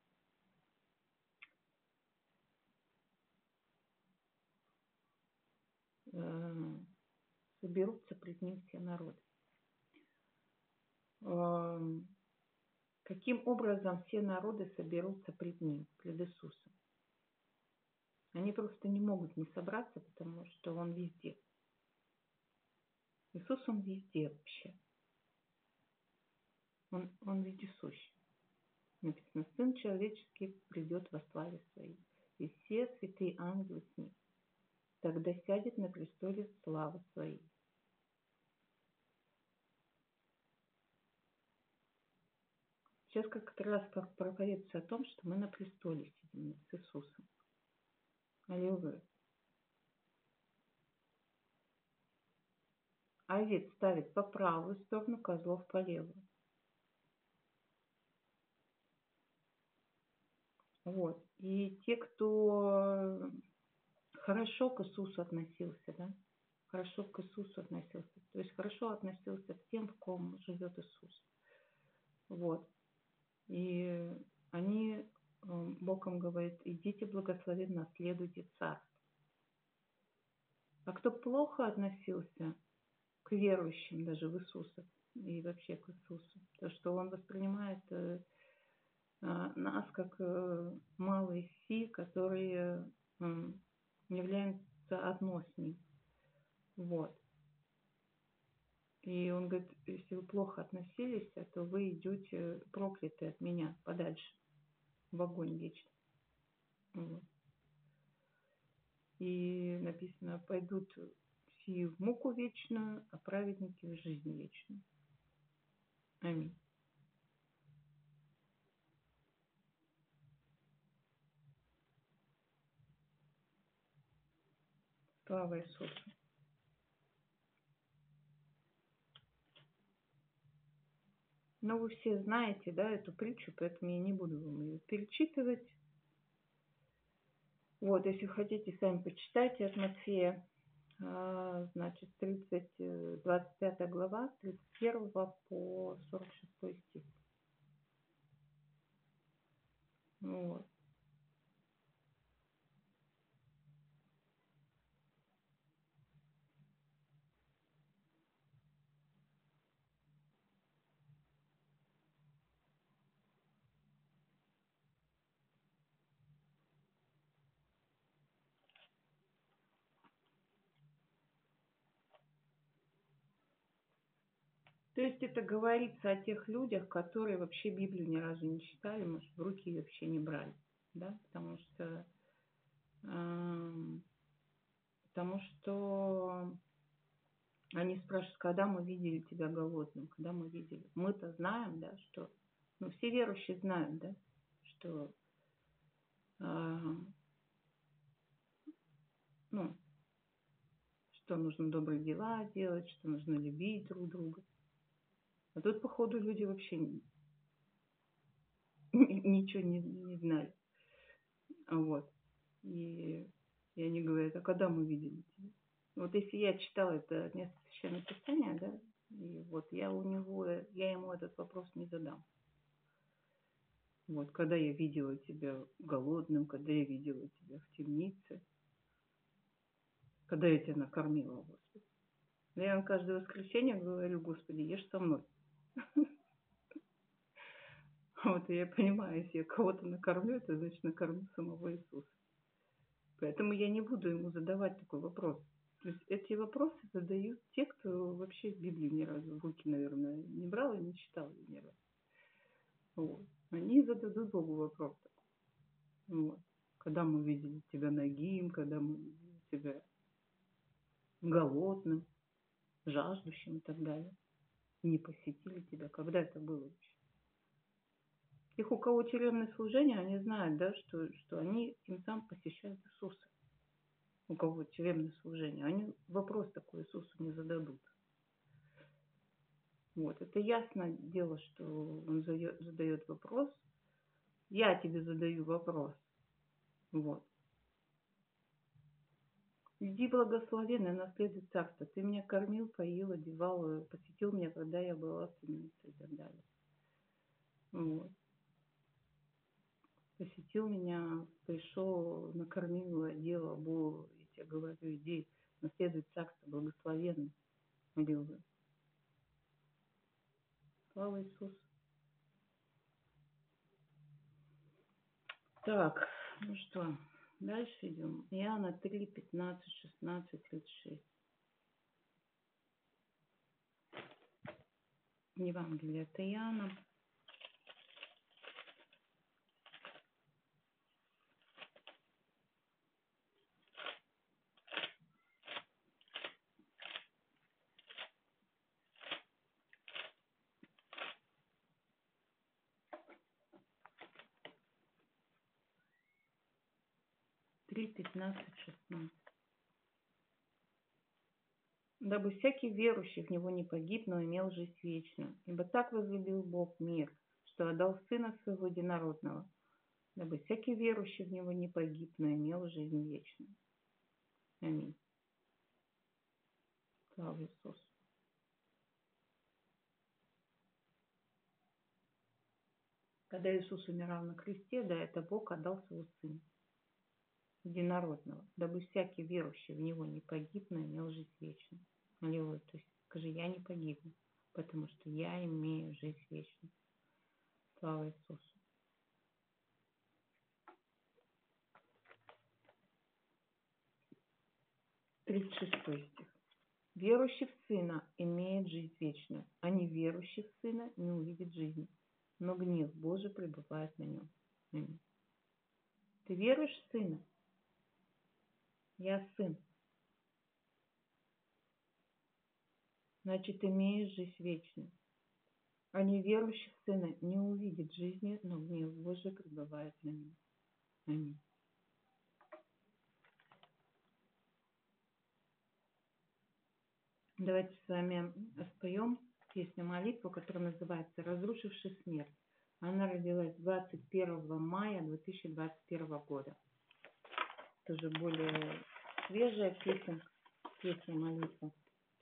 Соберутся пред ним все народы. Каким образом все народы соберутся пред ним, пред Иисусом? Они просто не могут не собраться, потому что Он везде. Иисус, Он везде вообще. Он, он вездесущ. Написано, Сын человеческий придет во славе Своей, и все святые ангелы с Ним. Тогда сядет на престоле славы Своей. Сейчас как раз проповедуется о том, что мы на престоле сидим с Иисусом. Аллилуйя. Овец ставит по правую сторону, козлов по левую. Вот. И те, кто хорошо к Иисусу относился, да, хорошо к Иисусу относился, то есть хорошо относился к тем, в ком живет Иисус. Вот. И они, Бог им говорит, идите благословенно, наследуйте царство. А кто плохо относился к верующим даже в Иисуса и вообще к Иисусу, то что Он воспринимает нас как малые си, которые являются одно с Ним. Вот. И Он говорит, если вы плохо относились, то вы идете проклятые от Меня подальше, в огонь вечный. Вот. И написано, пойдут все в муку вечную, а праведники в жизнь вечную. Аминь. Слава Иисусу. Ну, вы все знаете, да, эту притчу, поэтому я не буду вам ее перечитывать. Вот, если хотите, сами почитайте от Матфея, значит, тридцать, двадцать пятая глава, тридцать первого по сорок шестой стих. Вот. То есть это говорится о тех людях, которые вообще Библию ни разу не читали, может, в руки ее вообще не брали, да, потому что, э, потому что они спрашивают, когда мы видели тебя голодным, когда мы видели. Мы-то знаем, да, что, ну, все верующие знают, да, что, э, ну, что нужно добрые дела делать, что нужно любить друг друга. А тут, походу, люди вообще ничего не, не знали. Вот. И, и они говорят, а когда мы видели тебя? Вот если я читала это место Священного Писания, да, и вот я у него, я ему этот вопрос не задам. Вот, когда я видела тебя голодным, когда я видела тебя в темнице, когда я тебя накормила, Господи. Я вам каждое воскресенье говорю, Господи, ешь со мной. Вот, и я понимаю, если я кого-то накормлю, это значит накормлю самого Иисуса. Поэтому я не буду ему задавать такой вопрос. То есть эти вопросы задают те, кто вообще Библию ни разу в руки, наверное, не брал и не читал ни разу. Вот. Они зададут Богу вопрос такой. Вот. Когда мы видели тебя нагим, когда мы видели тебя голодным, жаждущим и так далее. Не посетили тебя. Когда это было вообще? Их, у кого тюремное служение, они знают, да, что, что они тем самым посещают Иисуса. У кого тюремное служение. Они вопрос такой Иисусу не зададут. Вот. Это ясное дело, что он задает вопрос. Я тебе задаю вопрос. Вот. Иди благословенный, наследуй царство. Ты меня кормил, поил, одевал, посетил меня, когда я была в темнице и так далее. Вот. Посетил меня, пришел, накормил, одел, обул. Я тебе говорю, иди, наследуй царство, благословенный. Аллилуйя. Слава Иисусу. Так, ну что, дальше идем. Иоанна три, пятнадцать, шестнадцать, тридцать шесть. Евангелие от Иоанна. три, пятнадцать, шестнадцать. Дабы всякий верующий в него не погиб, но имел жизнь вечную. Ибо так возлюбил Бог мир, что отдал Сына Своего Единородного, дабы всякий верующий в него не погиб, но имел жизнь вечную. Аминь. Слава Иисусу. Когда Иисус умирал на кресте, да, это Бог отдал Своего Сына Единородного, дабы всякий верующий в него не погиб, но имел жизнь вечную. Аллилуйя. То есть скажи, я не погибну, потому что я имею жизнь вечную. Слава Иисусу. тридцать шестой стих. Верующий в Сына имеет жизнь вечную, а неверующий в Сына не увидит жизни, но гнев Божий пребывает на нем. Аминь. Ты веруешь в Сына? Я Сын. Значит, имеешь жизнь вечную. А неверующий в Сына не увидит жизни, но гнев Божий пребывает на нем. Аминь. Давайте с вами споем песню молитву, которая называется «Разрушивший смерть». Она родилась двадцать первого мая две тысячи двадцать первого года. Тоже более свежая песня, песня молитва.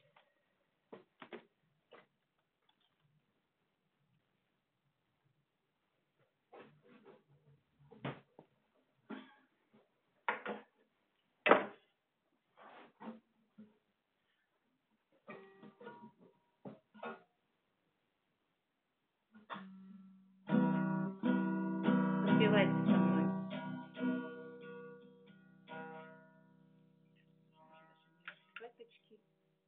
Спевайте со мной. Каточки.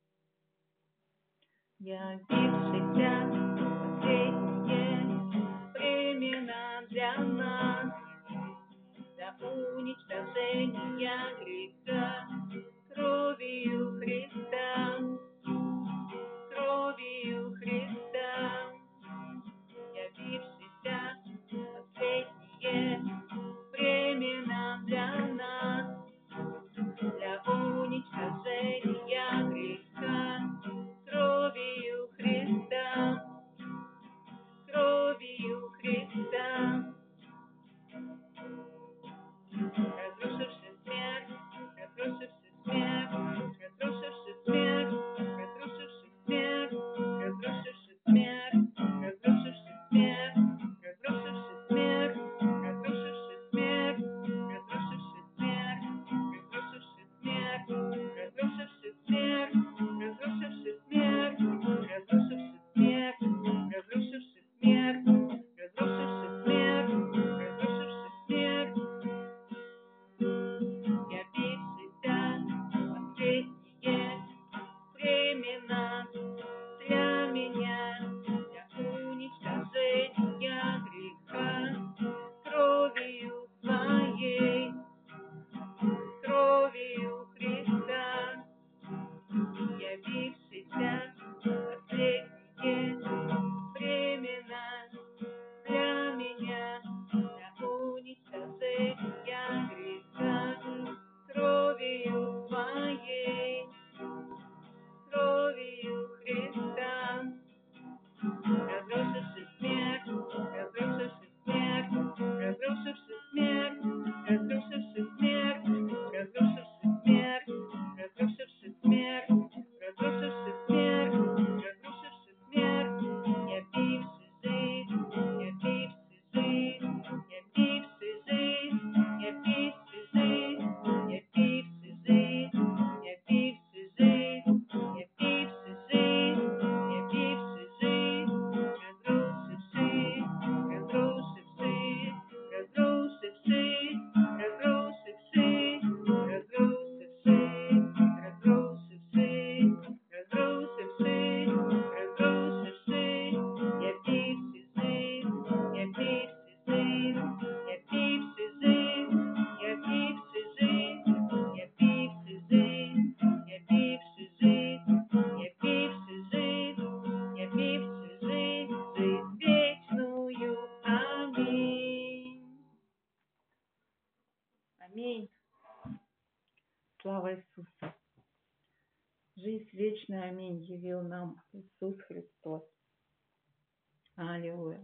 Иисуса. Жизнь вечная, аминь, явил нам Иисус Христос. Аллилуйя.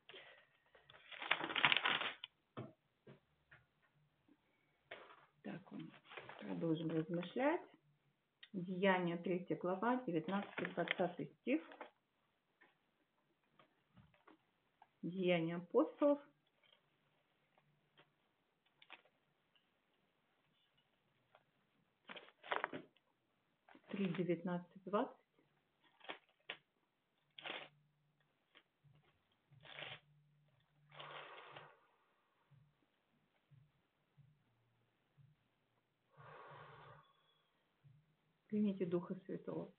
Так, продолжим размышлять. Деяния третья глава, девятнадцатый-двадцатый стих. Деяния апостолов. три, девятнадцать, двадцать. Примите Духа Святого.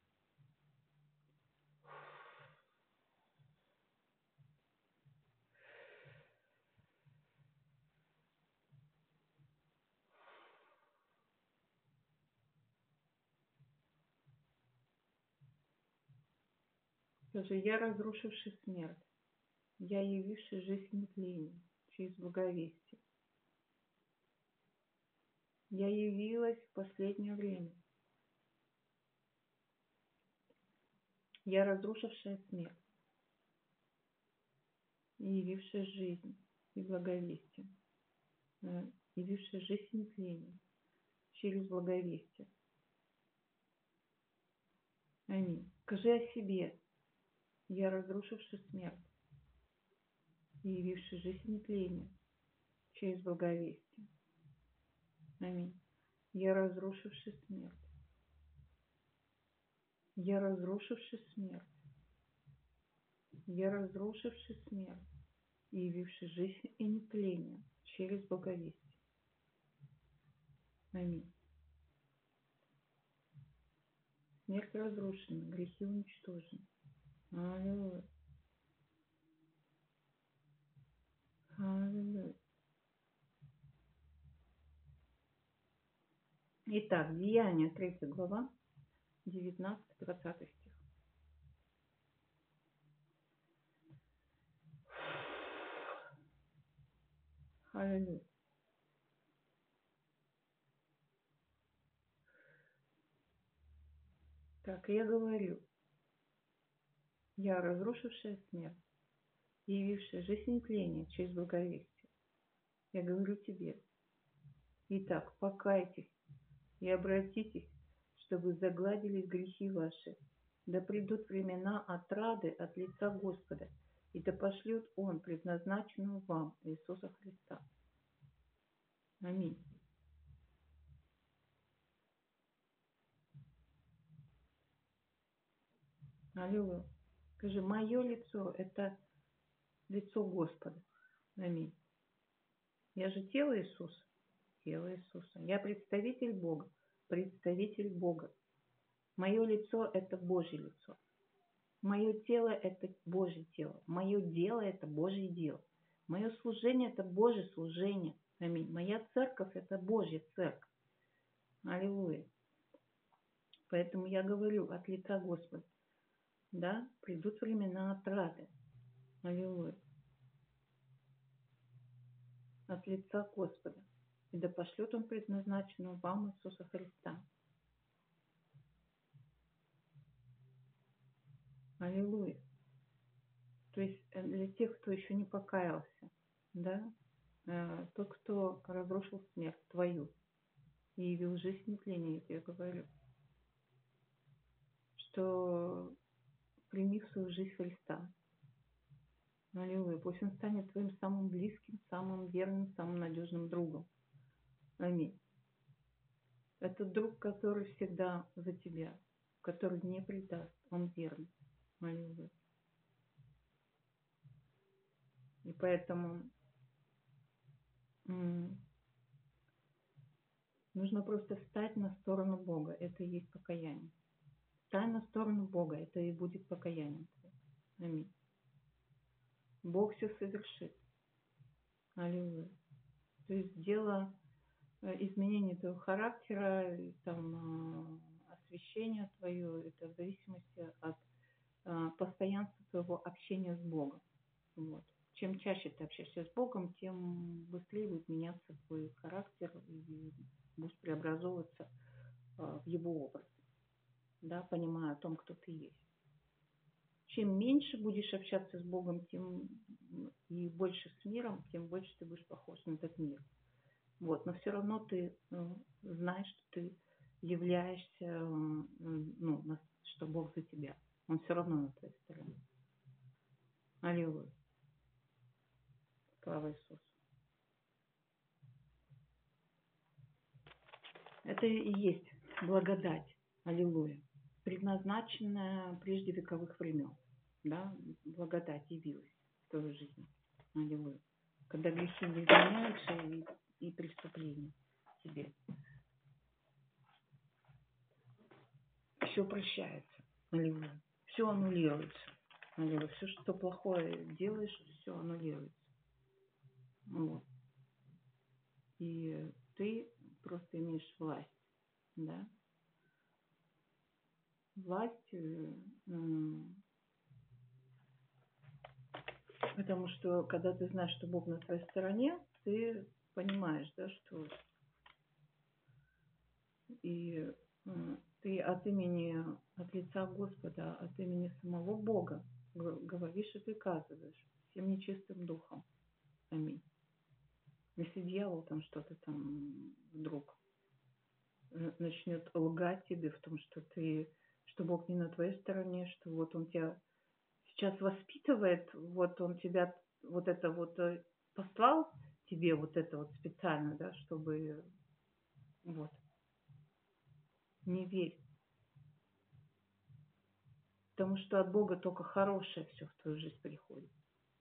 Скажи, я разрушивший смерть, я явивший жизнь нетления через благовестие. Я явилась в последнее время. Я разрушившая смерть и явившая жизнь и благовестие. Явившая жизнь нетления через благовестие. Аминь. Скажи о себе. Я разрушивший смерть и явивший жизнь нетления через благовестие. Аминь. Я разрушивший смерть. Я разрушивший смерть. Я разрушивший смерть и явивший жизнь и нетление через благовестие. Аминь. Смерть разрушена, грехи уничтожены. Аллилуйя. Аллилуйя. Итак, Деяния третья глава, девятнадцатый-двадцатый стих. Аллилуйя. Так, я говорю, я разрушившая смерть, явившая жизнь и тление через благовестие. Я говорю тебе, итак, покайтесь и обратитесь, чтобы загладились грехи ваши. Да придут времена отрады от лица Господа, и да пошлет Он предназначенного вам Иисуса Христа. Аминь. Аллилуйя. Скажи, мое лицо – это лицо Господа. Аминь. Я же тело Иисуса. Тело Иисуса. Я представитель Бога. Представитель Бога. Мое лицо – это Божье лицо. Мое тело – это Божье тело. Мое дело – это Божье дело. Мое служение – это Божье служение. Аминь. Моя церковь – это Божья церковь. Аллилуйя. Поэтому я говорю от лица Господа. Да, придут времена отрады. Аллилуйя. От лица Господа. И да пошлет Он предназначенного вам Иисуса Христа. Аллилуйя. То есть для тех, кто еще не покаялся, да, тот, кто разрушил смерть твою и явил жизнь нетления, я тебе говорю, что прими в свою жизнь Христа. Аллилуйя. Пусть Он станет твоим самым близким, самым верным, самым надежным другом. Аминь. Это друг, который всегда за тебя, который не предаст, он верный. Аллилуйя. И поэтому м- нужно просто встать на сторону Бога. Это и есть покаяние. Встань на сторону Бога, это и будет покаянием. Аминь. Бог все совершит. Аллилуйя. То есть дело изменения твоего характера, там, освящения твое, это в зависимости от постоянства твоего общения с Богом. Вот. Чем чаще ты общаешься с Богом, тем быстрее будет меняться твой характер и будешь преобразовываться в его образ, да, понимая о том, кто ты есть. Чем меньше будешь общаться с Богом, тем и больше с миром, тем больше ты будешь похож на этот мир. Вот, но все равно ты ну, знаешь, что ты являешься, ну, что Бог за тебя. Он все равно на твоей стороне. Аллилуйя. Слава Иисусу. Это и есть благодать. Аллилуйя. Предназначенная прежде вековых времен. Да? Благодать явилась в твою жизнь. Аллилуйя. Когда грехи не изменяются и, и преступления тебе. Все прощается. Аллилуйя. Все аннулируется. Аллилуйя. Все, что плохое делаешь, все аннулируется. Вот. И ты просто имеешь власть. Да? Власть, потому что когда ты знаешь, что Бог на твоей стороне, ты понимаешь, да, что и ты от имени, от лица Господа, от имени самого Бога говоришь и приказываешь всем нечистым духом. Аминь. Если дьявол там что-то там вдруг начнет лгать тебе в том, что ты, что Бог не на твоей стороне, что вот он тебя сейчас воспитывает, вот он тебя вот это вот послал тебе вот это вот специально, да, чтобы вот. Не верь. Потому что от Бога только хорошее все в твою жизнь приходит.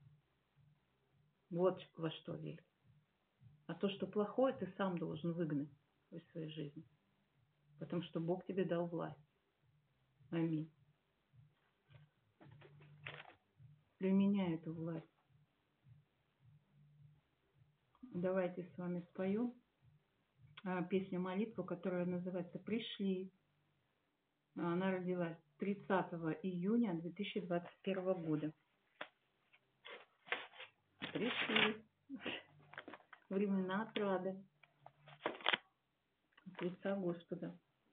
Вот во что верь. А то, что плохое, ты сам должен выгнать из своей жизни. Потому что Бог тебе дал власть. Аминь. Применяй эту власть. Давайте с вами споем песню-молитву, которая называется «Пришли». Она родилась тридцатого июня две тысячи двадцать первого года. Пришли времена отрады от лица Господа.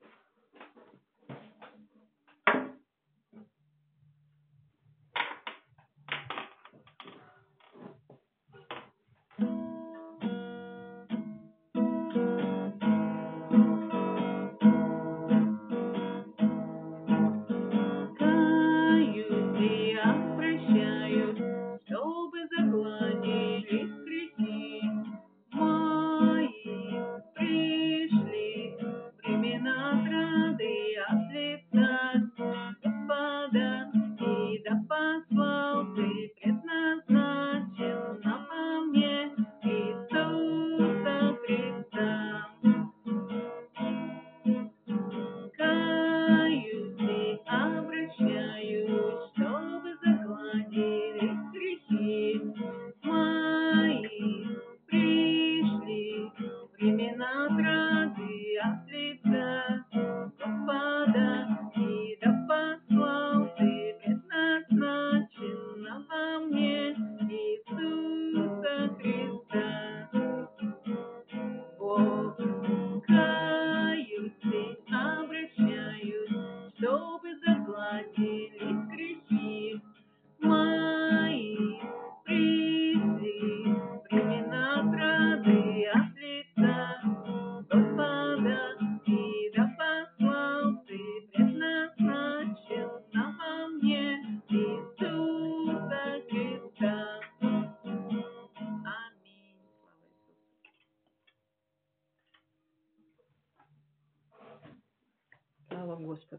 Слава Господу.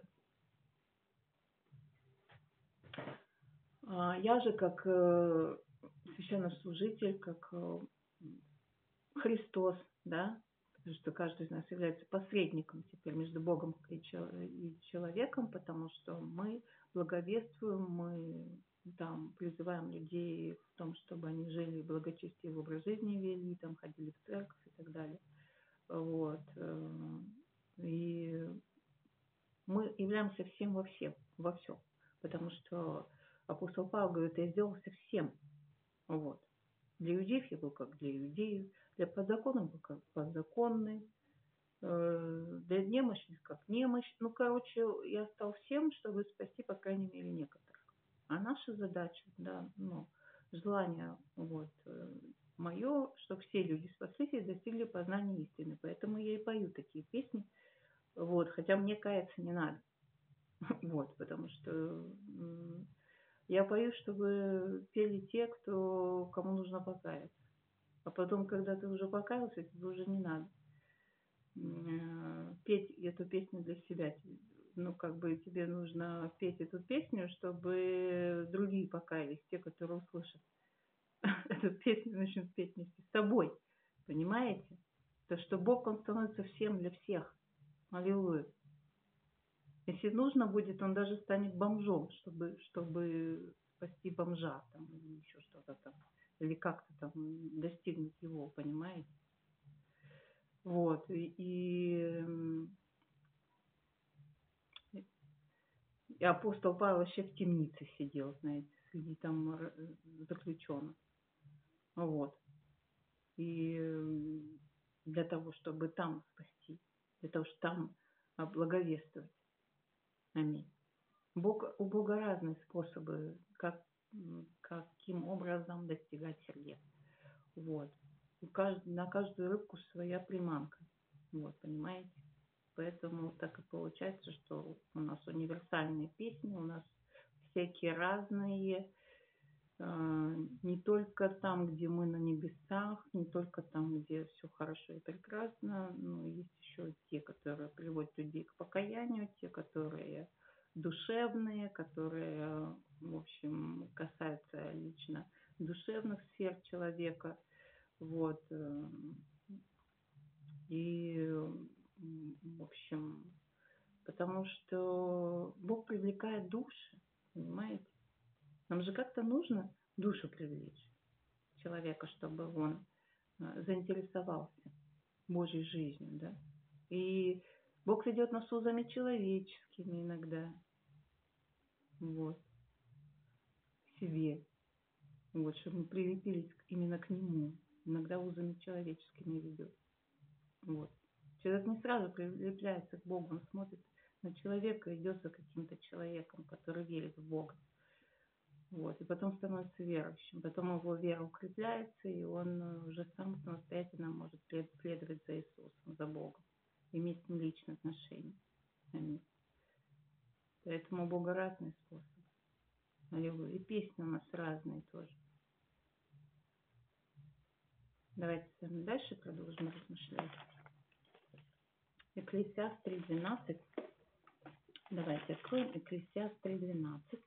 Я же как священнослужитель, как Христос, да, потому что каждый из нас является посредником теперь между Богом и человеком, потому что мы благовествуем, мы там призываем людей в том, чтобы они жили благочестивый образ жизни вели, там ходили в церковь и так далее. Вот. И мы являемся всем во всем, во всем. Потому что апостол Павел говорит, я сделался всем. Вот. Для иудеев я был как для иудеев, для подзаконных был как подзаконный, э, для немощных, как немощь. Ну, короче, я стал всем, чтобы спасти, по крайней мере, некоторых. А наша задача, да, ну, желание, вот, э, мое, чтобы все люди спаслись и достигли познания истины. Поэтому я и пою такие песни, вот, хотя мне каяться не надо. Вот, потому что я пою, чтобы пели те, кто, кому нужно покаяться. А потом, когда ты уже покаялся, тебе уже не надо петь эту песню для себя. Ну, как бы тебе нужно петь эту песню, чтобы другие покаялись, те, которые услышат эту песню, начнут петь вместе с тобой. Понимаете? То, что Бог, Он становится всем для всех. Аллилуйя. Если нужно будет, Он даже станет бомжом, чтобы, чтобы спасти бомжа там, или еще что-то там. Или как-то там достигнуть его, понимаете? Вот. И, и, и апостол Павел вообще в темнице сидел, знаете, среди там заключенных. Вот. И для того, чтобы там спасти, для того, чтобы там благовествовать. Аминь. Бог, у Бога разные способы, как, каким образом достигать сердец. Вот. У кажд... На каждую рыбку своя приманка. Вот, понимаете? Поэтому так и получается, что у нас универсальные песни, у нас всякие разные, не только там, где мы на небесах, не только там, где все хорошо и прекрасно, но есть еще те, которые приводят людей к покаянию, те, которые душевные, которые, в общем, касаются лично душевных сфер человека. Вот. И, в общем, потому что Бог привлекает души, понимаете? Нам же как-то нужно душу привлечь человека, чтобы он заинтересовался Божьей жизнью, да? И Бог ведет нас узами человеческими иногда, вот, к себе, вот, чтобы мы прилепились именно к Нему. Иногда узами человеческими ведет, вот. Человек не сразу прилепляется к Богу, он смотрит на человека, идет за каким-то человеком, который верит в Бога. Вот, и потом становится верующим. Потом его вера укрепляется, и он уже сам самостоятельно может следовать за Иисусом, за Богом, иметь с ним личные отношения. Аминь. Поэтому у Бога разные способы. Аллилуйя. И песни у нас разные тоже. Давайте с вами дальше продолжим размышлять. Экклесиаст три двенадцать. Давайте откроем Экклесиаст три двенадцать.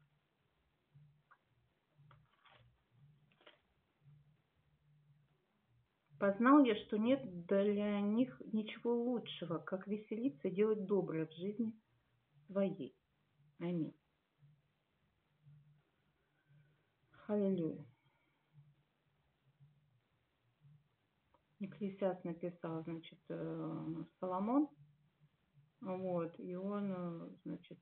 Познал я, что нет для них ничего лучшего, как веселиться и делать доброе в жизни своей. Аминь. Аллилуйя. Экклесиаст написал, значит, Соломон. Вот, и он, значит,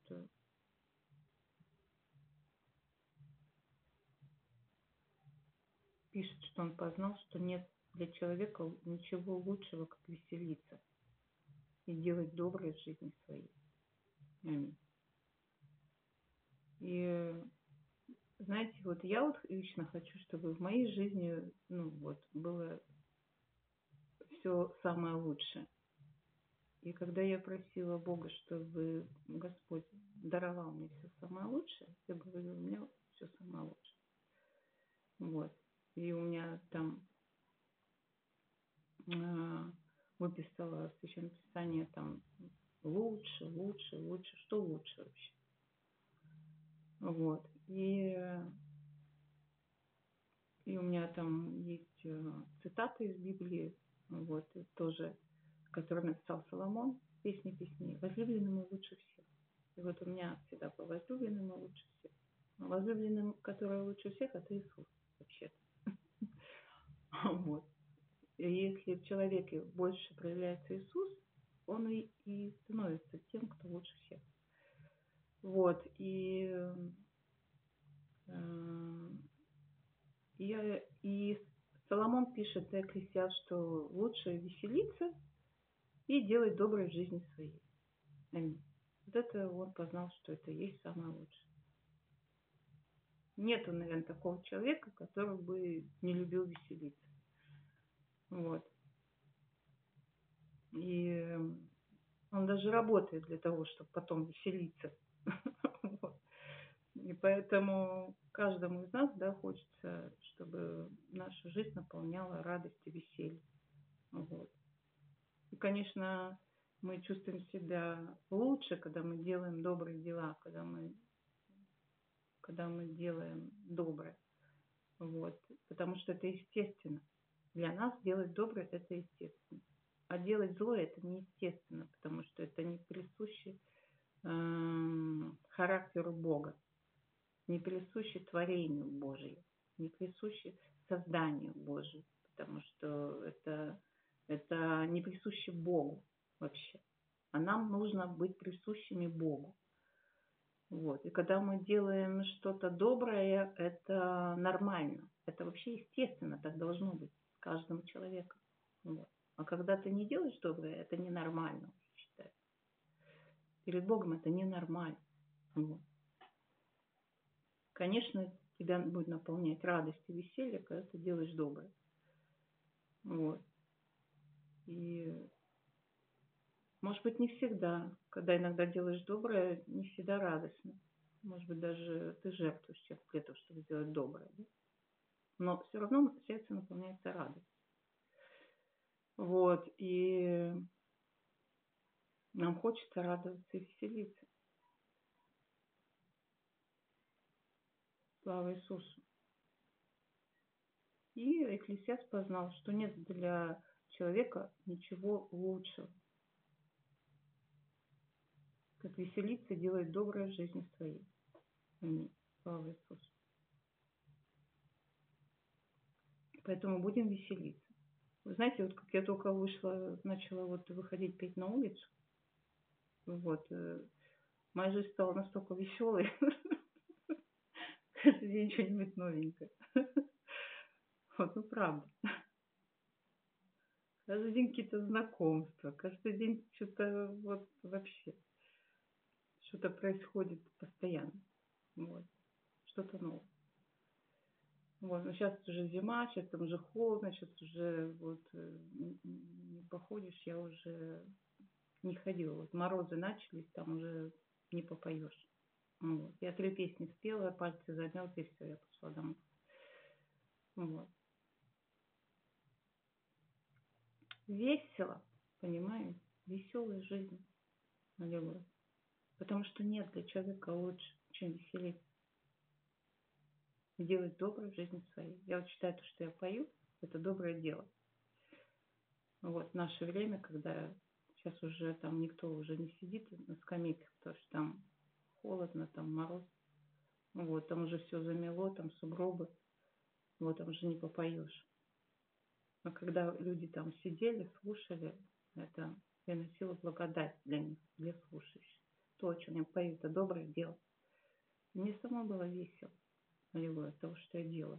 пишет, что он познал, что нет для человека ничего лучшего, как веселиться и делать доброе в жизни своей. Аминь. И знаете, вот я вот лично хочу, чтобы в моей жизни, ну вот, было все самое лучшее. И когда я просила Бога, чтобы Господь даровал мне все самое лучшее, я говорю, у меня все самое лучшее. Вот. И у меня там э, выписала в Священном Писании там лучше, лучше, лучше, что лучше вообще. Вот. И, и у меня там есть цитаты из Библии, вот, тоже, которые написал Соломон, песни песней. Возлюбленный мой лучше всех. И вот у меня всегда был возлюбленный мой лучше всех. А возлюбленный, который лучше всех, это Иисус вообще-то. Вот. И если в человеке больше проявляется Иисус, он и, и становится тем, кто лучше всех. Вот. И, э, и, и Соломон пишет, Экклесиаст, что лучше веселиться и делать доброе в жизни своей. Аминь. Вот это он познал, что это есть самое лучшее. Нету, наверное, такого человека, который бы не любил веселиться. Вот. И он даже работает для того, чтобы потом веселиться. Вот. И поэтому каждому из нас, да, хочется, чтобы наша жизнь наполняла радость и веселье. Вот. И, конечно, мы чувствуем себя лучше, когда мы делаем добрые дела, когда мы, когда мы делаем доброе. Вот. Потому что это естественно. Для нас делать доброе – это естественно. А делать злое – это неестественно, потому что это не присуще э, характеру Бога, не присуще творению Божию, не присуще созданию Божию, потому что это, это не присуще Богу вообще. А нам нужно быть присущими Богу. Вот. И когда мы делаем что-то доброе, это нормально. Это вообще естественно, так должно быть с каждым человеком. Вот. А когда ты не делаешь доброе, это ненормально, считаю. Перед Богом это ненормально. Вот. Конечно, тебя будет наполнять радость и веселье, когда ты делаешь доброе. Вот. И, может быть, не всегда, когда иногда делаешь доброе, не всегда радостно. Может быть, даже ты жертвуешь чем-то для того, чтобы сделать доброе. Да? Но все равно сердце наполняется радостью. Вот. И нам хочется радоваться и веселиться. Слава Иисусу. И Экклесиаст познал, что нет для человека ничего лучшего, как веселиться и делать доброе в жизни своей. Аминь. Слава Иисусу. Поэтому будем веселиться. Вы знаете, вот как я только вышла, начала вот выходить петь на улицу, вот, моя жизнь стала настолько веселой. Каждый день что-нибудь новенькое. Вот, ну правда. Каждый день какие-то знакомства, каждый день что-то вот вообще, что-то происходит постоянно. Вот. Что-то новое. Вот. Но сейчас уже зима, сейчас там уже холодно, сейчас уже вот не походишь, я уже не ходила. Вот морозы начались, там уже не попоешь. Вот. Я три песни спела, пальцы замёрзли, и все, я пошла домой. Вот. Весело, понимаете? Веселая жизнь. Аллилуйя. Потому что нет для человека лучше, чем веселиться. Делать доброе в жизни своей. Я вот считаю, то, что я пою, это доброе дело. Вот в наше время, когда сейчас уже там никто уже не сидит на скамейках, потому что там холодно, там мороз. Вот, там уже все замело, там сугробы. Вот, там уже не попоешь. Но когда люди там сидели, слушали, это приносило благодать для них, для слушающих. То, о чем я пою, это доброе дело. Мне самой было весело, аллилуйя, от того, что я делаю.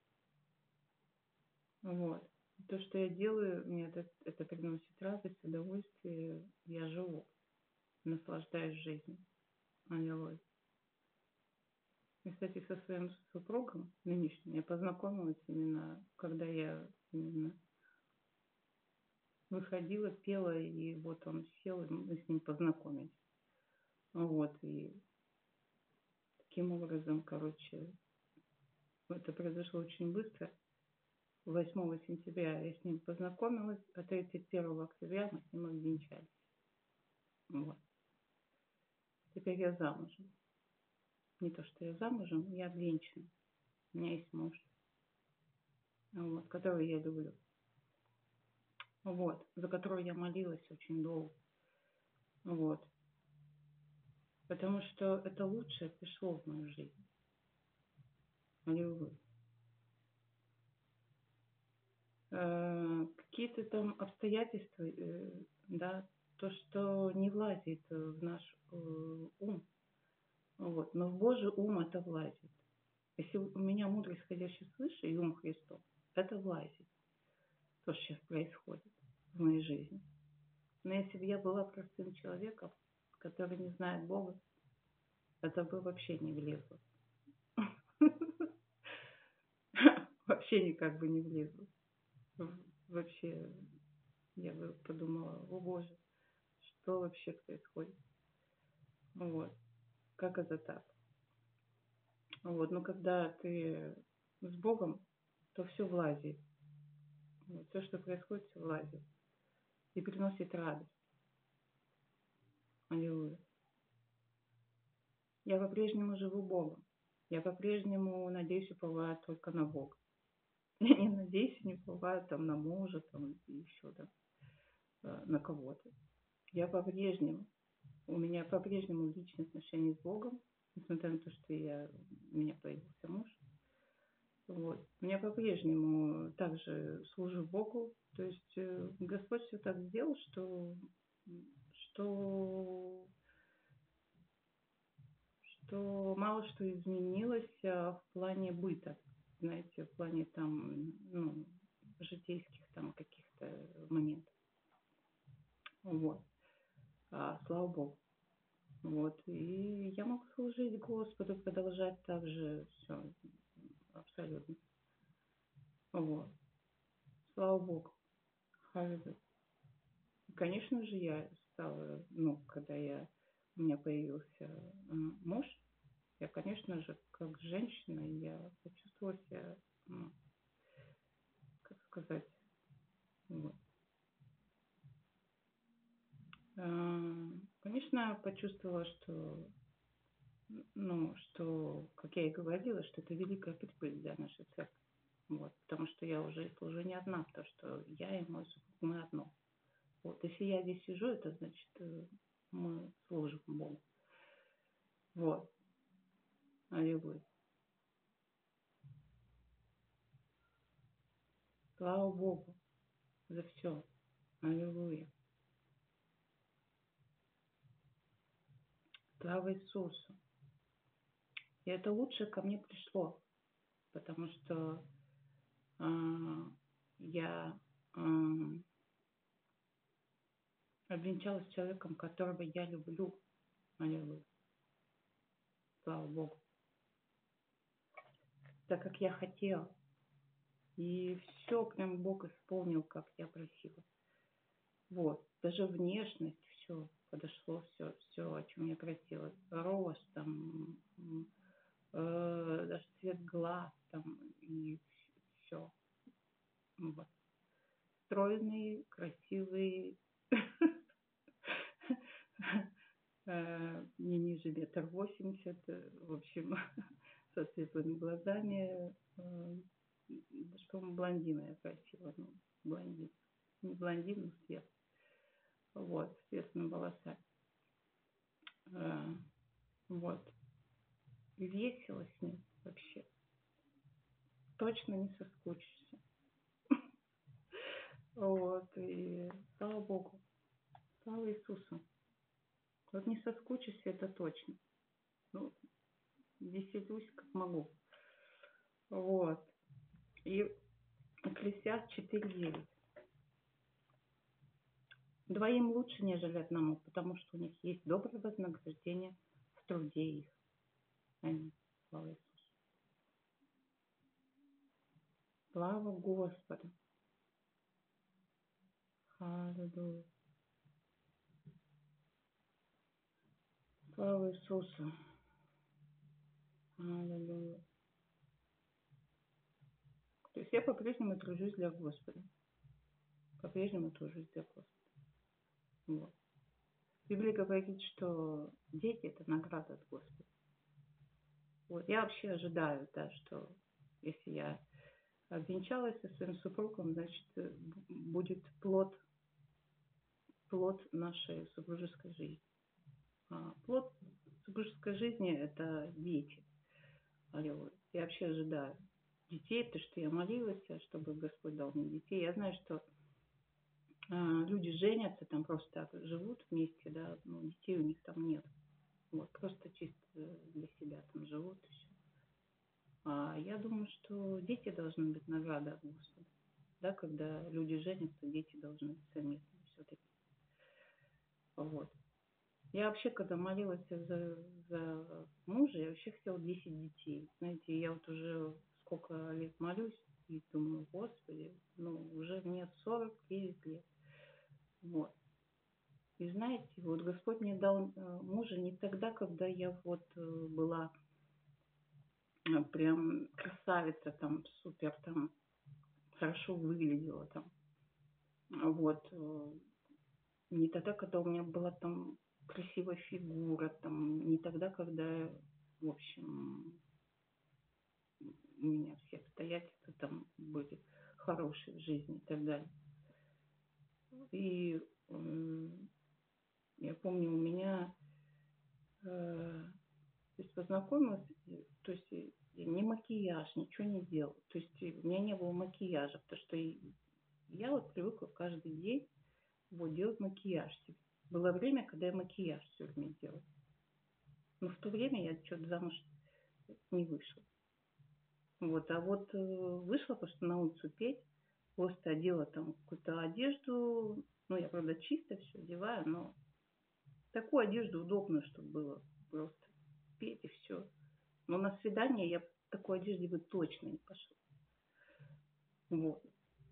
Вот. То, что я делаю, мне это, это приносит радость, удовольствие. Я живу, наслаждаюсь жизнью. Аллилуйя. И, кстати, со своим супругом нынешним я познакомилась именно, когда я именно выходила, пела, и вот он сел, и мы с ним познакомились. Вот, и таким образом, короче, это произошло очень быстро. восьмого сентября я с ним познакомилась, а тридцать первого октября мы с ним обвенчались. Вот. Теперь я замужем. Не то, что я замужем, я обвенчана. У меня есть муж, вот, которого я люблю. Вот, за которого я молилась очень долго. Вот. Потому что это лучшее пришло в мою жизнь. Аллилуйя. Э, какие-то там обстоятельства, э, да, то, что не влазит в наш э, ум. Вот. Но в Божий ум это влазит. Если у меня мудрость, исходящая свыше, и ум Христов, это влазит. То, что сейчас происходит в моей жизни. Но если бы я была простым человеком, который не знает Бога, это бы вообще не влезло. Вообще никак бы не влезло. Вообще, я бы подумала, о Боже, что вообще происходит? Вот. Как это так? Вот. Но когда ты с Богом, то все влазит. Вот. Все, что происходит, все влазит. И приносит радость. Аллилуйя. Я по-прежнему живу Богом. Я по-прежнему надеюсь и уповаю только на Бога. Я не надеюсь и не уповаю там на мужа, там, и еще там, на кого-то. Я по-прежнему, у меня по-прежнему личные отношения с Богом, несмотря на то, что я, у меня появился муж. Вот. Я по-прежнему также служу Богу. То есть Господь все так сделал, что, что, что мало что изменилось в плане быта. Знаете, в плане там, ну, житейских там каких-то моментов. Вот. А, слава Богу. Вот. И я могу служить Господу, продолжать так же все. Абсолютно. Вот. Слава Богу. Аллилуйя. Конечно же, я стала, ну, когда я, у меня появился муж, я, конечно же, как женщина, я почувствовала себя, ну, как сказать, вот. Конечно, почувствовала, что, ну, что, как я и говорила, что это великая прибыль для нашей церкви. Вот, потому что я уже служу не одна, потому что я и мой супруг, мы одно. Вот, если я здесь сижу, это значит, мы служим Богу. Вот. Аллилуйя. Слава Богу за все. Аллилуйя. Слава Иисусу. И это лучшее ко мне пришло, потому что э, я э, обвенчалась с человеком, которого я люблю. Аллилуйя. Слава Богу. Так как я хотела. И все прям Бог исполнил, как я просила. Вот. Даже внешность, все подошло, все, все, о чем я просила. Рост, там, э, даже цвет глаз, там, и все. Вот. Стройный, красивый, не ниже метр восемьдесят, в общем, со светлыми глазами, что блондина я просила, ну, блондин, не блондин, но свет, вот, с светлыми волосами, вот, и весело с ним вообще, точно не соскучишься, вот, и слава Богу, слава Иисусу, вот не соскучишься, это точно, ну, веселюсь как могу, вот, и Экклесиаст четыре девять. Двоим лучше, нежели одному, потому что у них есть доброе вознаграждение в труде их. Аминь. Слава Иисусу. Слава Господу. Аллилуйя. Слава Иисусу. Аллилуйя. То есть я по-прежнему тружусь для Господа. По-прежнему тружусь для Господа. Вот. Библия говорит, что дети – это награда от Господа. Вот. Я вообще ожидаю, да, что если я обвенчалась со своим супругом, значит, будет плод, плод нашей супружеской жизни. А плод супружеской жизни – это дети. Аллилуйя. Я вообще ожидаю детей, потому что я молилась, чтобы Господь дал мне детей. Я знаю, что а, люди женятся, там просто так живут вместе, да, но детей у них там нет. Вот, просто чисто для себя там живут и все. А я думаю, что дети должны быть награда от Господа. Да, когда люди женятся, дети должны быть совместны все-таки. Вот. Я вообще, когда молилась за, за мужа, я вообще хотела десять детей. Знаете, я вот уже сколько лет молюсь и думаю, Господи, ну, уже мне сорок девять лет. Вот. И знаете, вот Господь мне дал э, мужа не тогда, когда я вот э, была э, прям красавица, там, супер, там, хорошо выглядела, там. Вот. э, Не тогда, когда у меня была там красивая фигура, там, не тогда, когда, в общем, у меня все обстоятельства там были хорошие в жизни и так далее. И э, я помню, у меня, э, то есть познакомилась, то есть не макияж, ничего не делал. То есть у меня не было макияжа, потому что я вот привыкла каждый день вот делать макияж себе. Было время, когда я макияж все время делала. Но в то время я что-то замуж не вышла. Вот, а вот э, вышла просто на улицу петь, просто одела там какую-то одежду, ну, я, правда, чисто все одеваю, но такую одежду удобную, чтобы было просто петь и все. Но на свидание я в такой одежде бы точно не пошла. Вот.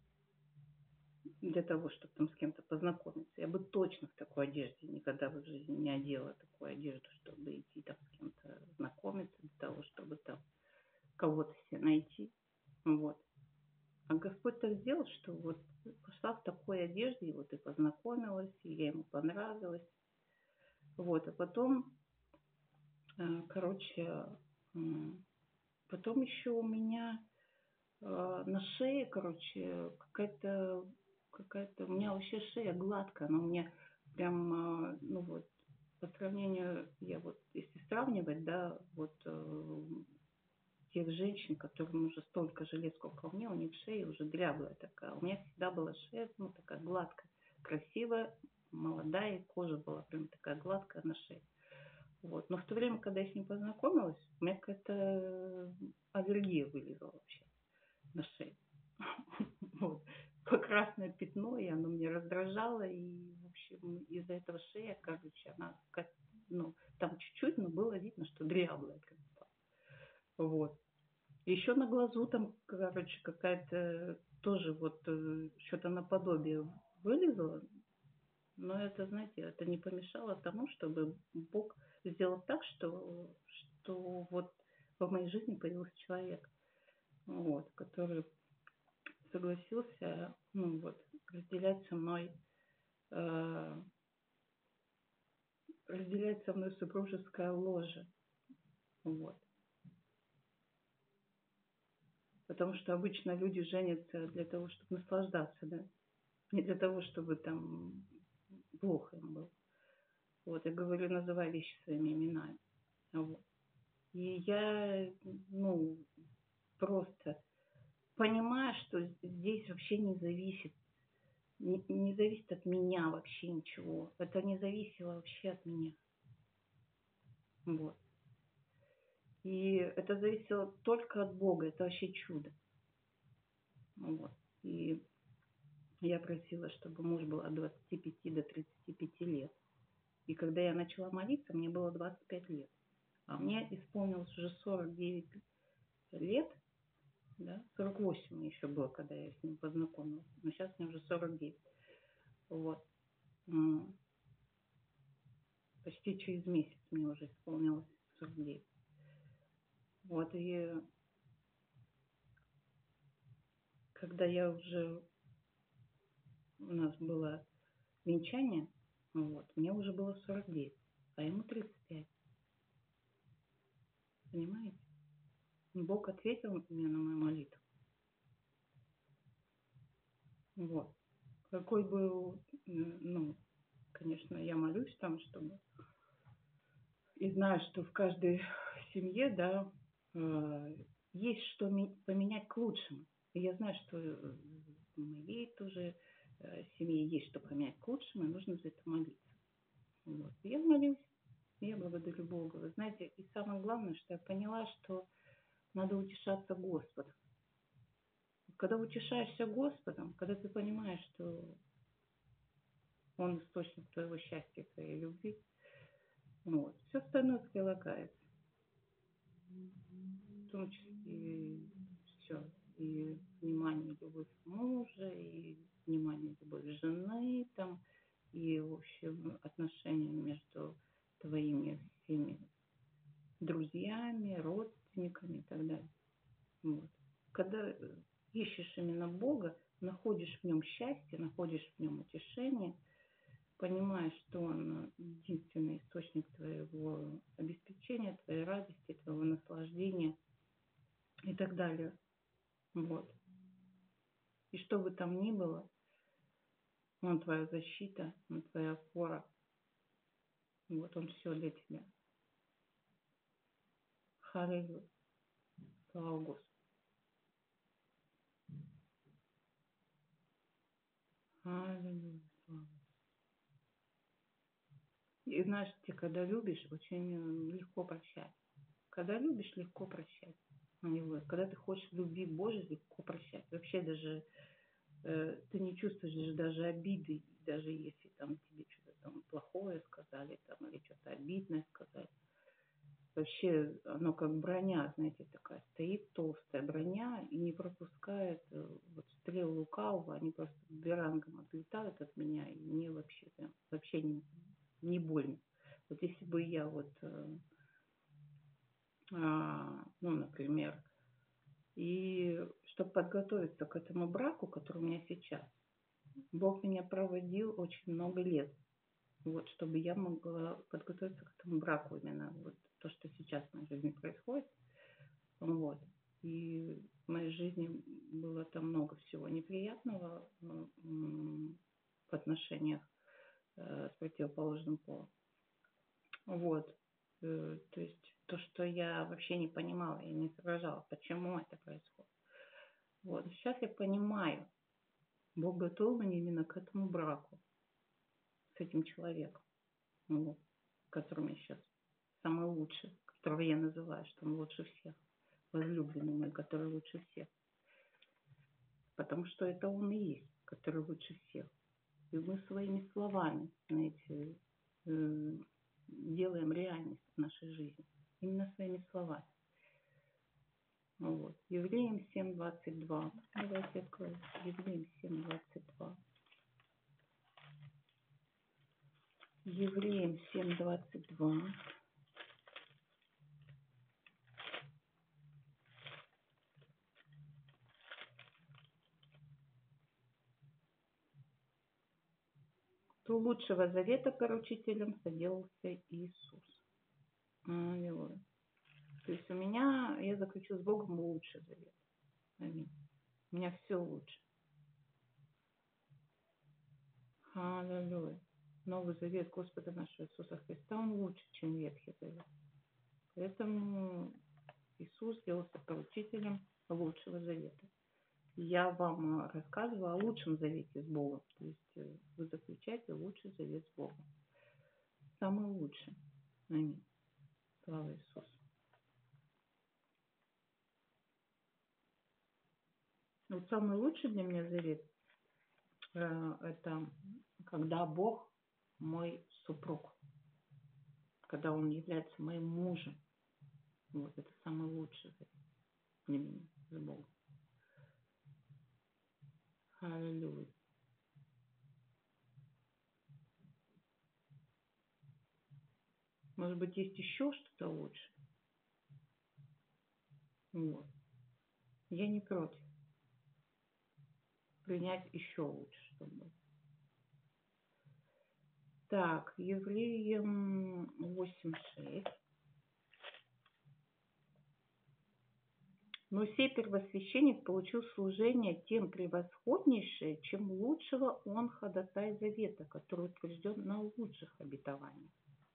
Для того, чтобы там с кем-то познакомиться. Я бы точно в такой одежде никогда бы в жизни не одела такую одежду, чтобы идти там с кем-то знакомиться, для того, чтобы там кого-то себе найти. Вот. А Господь так сделал, что вот пошла в такой одежде, и вот и познакомилась, и я ему понравилась. Вот, а потом, э, короче, потом еще у меня э, на шее, короче, какая-то, какая-то, у меня вообще шея гладкая, но у меня прям, э, ну вот, по сравнению, я вот, если сравнивать, да, вот э, тех женщин, которым уже столько же лет, сколько мне, у них шея уже дряблая такая. У меня всегда была шея, ну, такая гладкая, красивая, молодая, и кожа была прям такая гладкая на шее. Вот. Но в то время, когда я с ним познакомилась, у меня какая-то аллергия вылезла вообще на шее. Вот. Красное пятно, и оно меня раздражало, и, в общем, из-за этого шея, короче, она, ну, там чуть-чуть, но было видно, что дряблая. Вот. Еще на глазу там, короче, какая-то тоже вот э, что-то наподобие вылезло. Но это, знаете, это не помешало тому, чтобы Бог сделал так, что, что вот в моей жизни появился человек, вот, который согласился, ну вот, разделять со мной, э, разделять со мной супружеское ложе, вот. Потому что обычно люди женятся для того, чтобы наслаждаться, да, не для того, чтобы там плохо им было. Вот, я говорю, называй вещи своими именами. Вот. И я, ну, просто понимаю, что здесь вообще не зависит, не, не зависит от меня вообще ничего. Это не зависело вообще от меня. Вот. И это зависело только от Бога. Это вообще чудо. Вот. И я просила, чтобы муж был от двадцати пяти до тридцати пяти лет. И когда я начала молиться, мне было двадцать пять лет. А мне исполнилось уже сорок девять лет, да, сорок восемь мне еще было, когда я с ним познакомилась. Но сейчас мне уже сорок девять. Вот. Почти через месяц мне уже исполнилось сорок девять. Вот, и когда я уже, у нас было венчание, вот, мне уже было сорок девять, а ему тридцать пять. Понимаете? Бог ответил мне на мою молитву. Вот. Какой бы, ну, конечно, я молюсь там, чтобы... И знаю, что в каждой семье, да, есть что поменять к лучшему. И я знаю, что в моей тоже семье есть что поменять к лучшему, и нужно за это молиться. Вот. И я молюсь, и я благодарю Бога. Вы знаете, и самое главное, что я поняла, что надо утешаться Господом. Когда утешаешься Господом, когда ты понимаешь, что Он источник твоего счастья, твоей любви. Вот. Все остальное прилагается. В том числе все. И внимание, любовь мужа, и внимание, любовь жены, там, и, в общем, отношения между твоими всеми друзьями, родственниками и так далее. Вот. Когда ищешь именно Бога, находишь в нем счастье, находишь в нем утешение, понимаешь, что он единственный источник твоего обеспечения, твоей радости, твоего наслаждения и так далее. Вот. И что бы там ни было, он твоя защита, он твоя опора. Вот он все для тебя. Халилуя. Слава Господу. Аллилуйя. И знаешь, ты когда любишь, очень легко прощать. Когда любишь, легко прощать. Аллилуйя. Когда ты хочешь любви Божьей, легко прощать. Вообще даже э, ты не чувствуешь даже обиды, даже если там тебе что-то там плохое сказали, там, или что-то обидное сказали. Вообще оно как броня, знаете, такая стоит толстая броня и не пропускает вот стрелы лукавого, они просто бумерангом отлетают от меня, и мне вообще прям вообще не, не больно. Вот если бы я вот, а, ну, например, и чтобы подготовиться к этому браку, который у меня сейчас, Бог меня проводил очень много лет, вот, чтобы я могла подготовиться к этому браку именно, вот то, что сейчас в моей жизни происходит. Вот. И в моей жизни было там много всего неприятного в отношениях с противоположным полом. Вот. То есть то, что я вообще не понимала, я не соображала, почему это происходит. Вот. Сейчас я понимаю, Бог готовил меня именно к этому браку с этим человеком, вот, которым я сейчас самый лучший, которого я называю, что он лучше всех. Возлюбленный мой, который лучше всех. Потому что это он и есть, который лучше всех. И мы своими словами, знаете, делаем реальность в нашей жизни. Именно своими словами. Вот. Евреям семь двадцать два. Давайте откроем. Евреям семь двадцать два. Евреям семь двадцать два. То лучшего завета поручителем соделался Иисус. Аллилуйя. То есть у меня, я заключу с Богом лучший завет. Аминь. У меня все лучше. Аллилуйя. Новый завет Господа нашего Иисуса Христа, он лучше, чем Ветхий Завет. Поэтому Иисус сделался поручителем лучшего завета. Я вам рассказываю о лучшем завете с Богом. То есть вы заключаете лучший завет с Богом. Самый лучший. Аминь. Слава Иисусу. Вот самый лучший для меня завет – это когда Бог мой супруг, когда Он является моим мужем. Вот это самый лучший завет для меня с Богом. Аллилуйя. Может быть, есть еще что-то лучше? Вот. Я не против принять еще лучше, чтобы. Так, Евреям восемь шесть. Но сей первосвященник получил служение тем превосходнейшее, чем лучшего он ходатай завета, который утвержден на лучших обетованиях.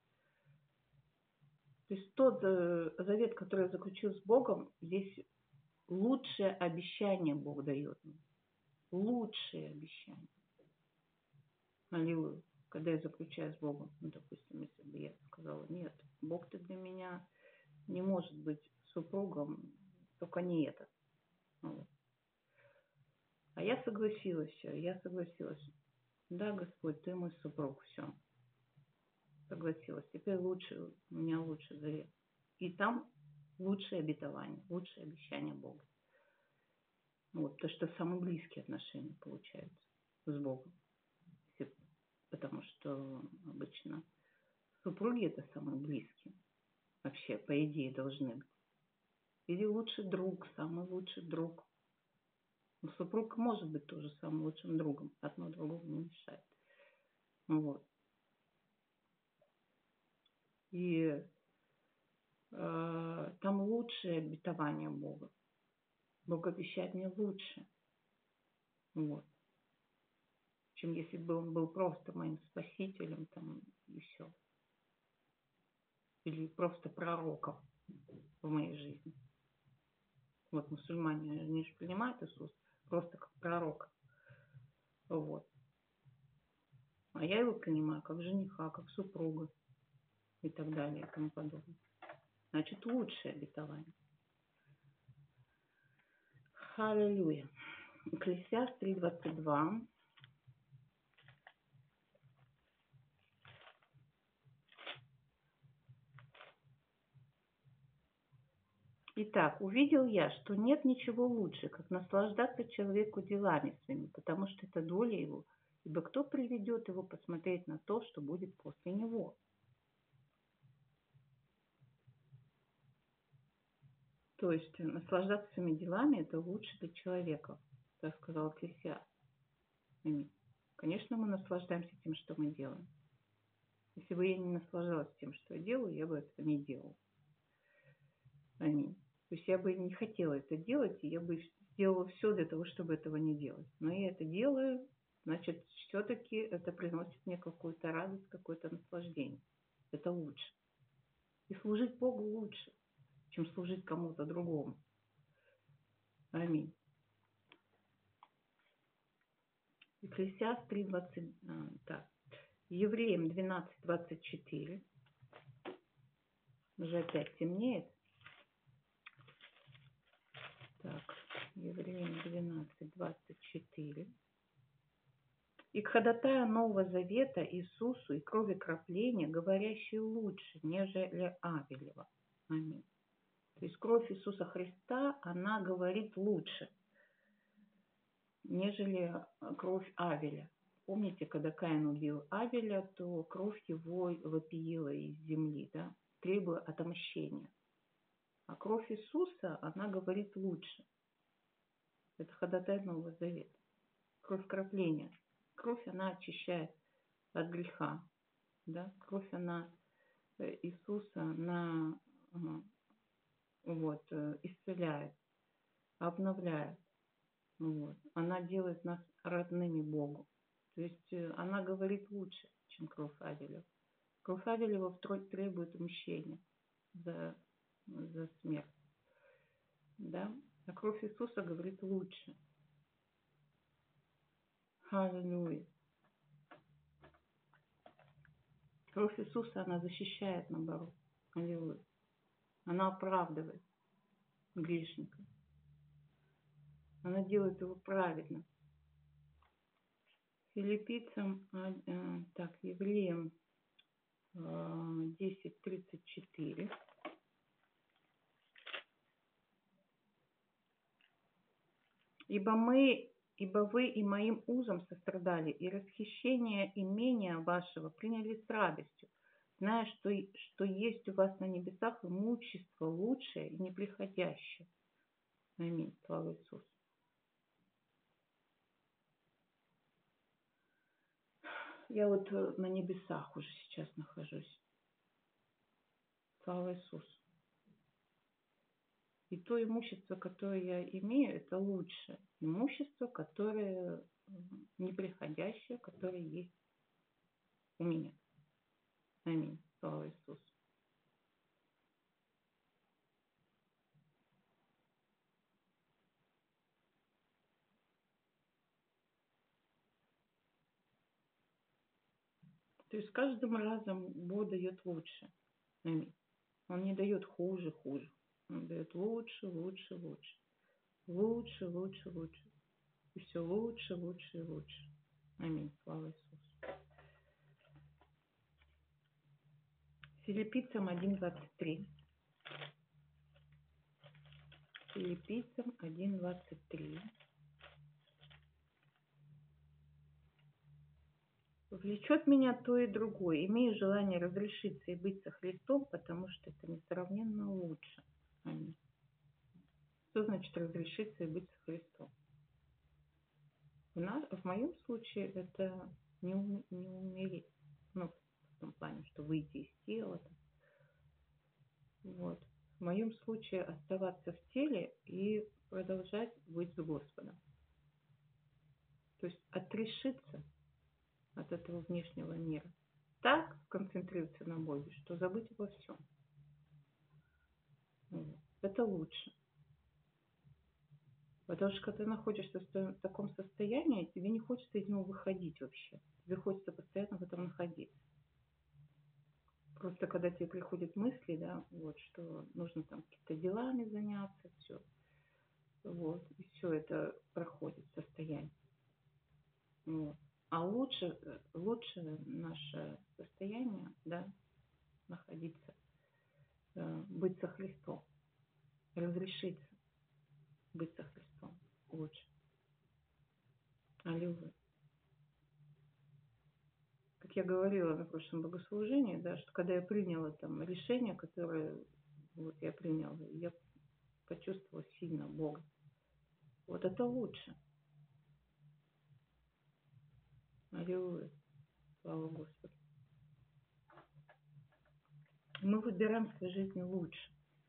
То есть тот завет, который я заключил с Богом, здесь лучшее обещание Бог дает мне. Лучшее обещание. Аллилуйя. Когда я заключаю с Богом, ну, допустим, если бы я сказала, нет, Бог ты для меня не может быть супругом, только не этот. Вот. А я согласилась, я согласилась. Да, Господь, ты мой супруг, все. Согласилась. Теперь лучше, у меня лучше завет. И там лучшее обетование, лучшее обещание Бога. Вот, то, что самые близкие отношения получаются с Богом. Потому что обычно супруги это самые близкие. Вообще, по идее, должны быть. Или лучший друг, самый лучший друг. Но супруг может быть тоже самым лучшим другом. Одно другому не мешает. Вот. И э, там лучшее обетование Бога. Бог обещает мне лучше. Вот. Чем если бы он был просто моим спасителем там и все. Или просто пророком в моей жизни. Вот мусульмане, они же принимают Иисуса просто как пророк. Вот. А я его принимаю как жениха, как супруга и так далее и тому подобное. Значит, лучшее обетование. Аллилуйя. Экклесиаст три двадцать два. Итак, увидел я, что нет ничего лучше, как наслаждаться человеку делами своими, потому что это доля его, ибо кто приведет его посмотреть на то, что будет после него? То есть наслаждаться своими делами – это лучше для человека, так сказал Экклесиаст. Конечно, мы наслаждаемся тем, что мы делаем. Если бы я не наслаждалась тем, что я делаю, я бы этого не делала. Аминь. То есть я бы не хотела это делать, и я бы сделала все для того, чтобы этого не делать. Но я это делаю, значит, все-таки это приносит мне какую-то радость, какое-то наслаждение. Это лучше. И служить Богу лучше, чем служить кому-то другому. Аминь. Экклесиаст три двадцать, так. Евреям двенадцать двадцать четыре. Уже опять темнеет. Так, Евреям двенадцать двадцать четыре. И к ходатаю Нового Завета Иисусу и крови кропления, говорящей лучше, нежели Авелева. Аминь. То есть кровь Иисуса Христа, она говорит лучше, нежели кровь Авеля. Помните, когда Каин убил Авеля, то кровь его вопиила из земли, да, требуя отомщения. А кровь Иисуса, она говорит лучше. Это ходатай Нового Завета. Кровь кропления. Кровь, она очищает от греха. Да? Кровь, она Иисуса, она вот, исцеляет, обновляет. Вот. Она делает нас родными Богу. То есть она говорит лучше, чем кровь Авелева. Кровь Авелева требует мщения за, за смерть. Да? А кровь Иисуса говорит лучше. Аллилуйя. Кровь Иисуса, она защищает, наоборот. Аллилуйя. Она оправдывает грешника. Она делает его праведным. Филиппийцам, так, Евреям десять тридцать четыре. Ибо мы, ибо вы и моим узом сострадали, и расхищение имения вашего приняли с радостью, зная, что, что есть у вас на небесах имущество лучшее и неприходящее. Аминь. Слава Иисусу. Я вот на небесах уже сейчас нахожусь. Слава Иисусу. И то имущество, которое я имею, это лучше имущество, которое неприходящее, которое есть у меня. Аминь. Слава Иисусу. То есть с каждым разом Бог дает лучше. Аминь. Он не дает хуже, хуже. Он дает лучше, лучше, лучше. Лучше, лучше, лучше. И все лучше, лучше и лучше. Аминь. Слава Иисусу. Филиппийцам один двадцать три. Филиппийцам один двадцать три. Влечет меня то и другое. Имею желание разрешиться и быть со Христом, потому что это несравненно лучше. Аминь. Что значит разрешиться и быть со Христом? В, нас, в моем случае это не, ум, не умереть. Ну, в том плане, что выйти из тела. Вот. В моем случае оставаться в теле и продолжать быть с Господом. То есть отрешиться от этого внешнего мира. Так концентрироваться на Боге, что забыть обо всем. Это лучше. Потому что когда ты находишься в таком состоянии, тебе не хочется из него выходить вообще. Тебе хочется постоянно в этом находиться. Просто когда тебе приходят мысли, да, вот, что нужно там какими-то делами заняться, все. Вот, и все это проходит состояние. Вот. А лучше, лучше наше состояние, да, находиться, быть со Христом, разрешиться быть со Христом лучше. Аллилуйя. Как я говорила на прошлом богослужении, да, что когда я приняла там решение, которое вот я приняла, я почувствовала сильно Бога. Вот это лучше. Аллилуйя. Слава Господу. Мы выбираем в своей жизни лучше.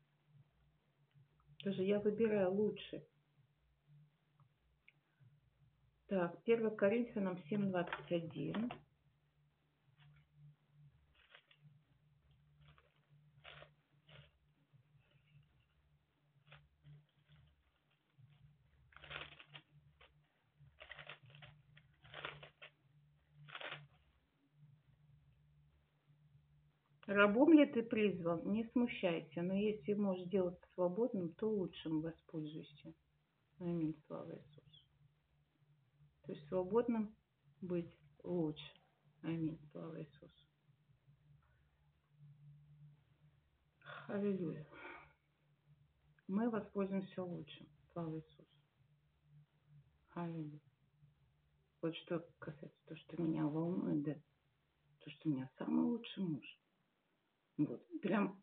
Даже я выбираю лучше. Так, первое Коринфянам семь двадцать один. Рабом ли ты призван, не смущайся, но если можешь делать свободным, то лучшим воспользуйся. Аминь, слава Иисусу. То есть свободным быть лучше. Аминь, слава Иисусу. Аллилуйя. Мы воспользуемся лучшим. Слава Иисусу. Аллилуйя. Вот что касается того, что меня волнует, да, то, что у меня самый лучший муж. Вот, прям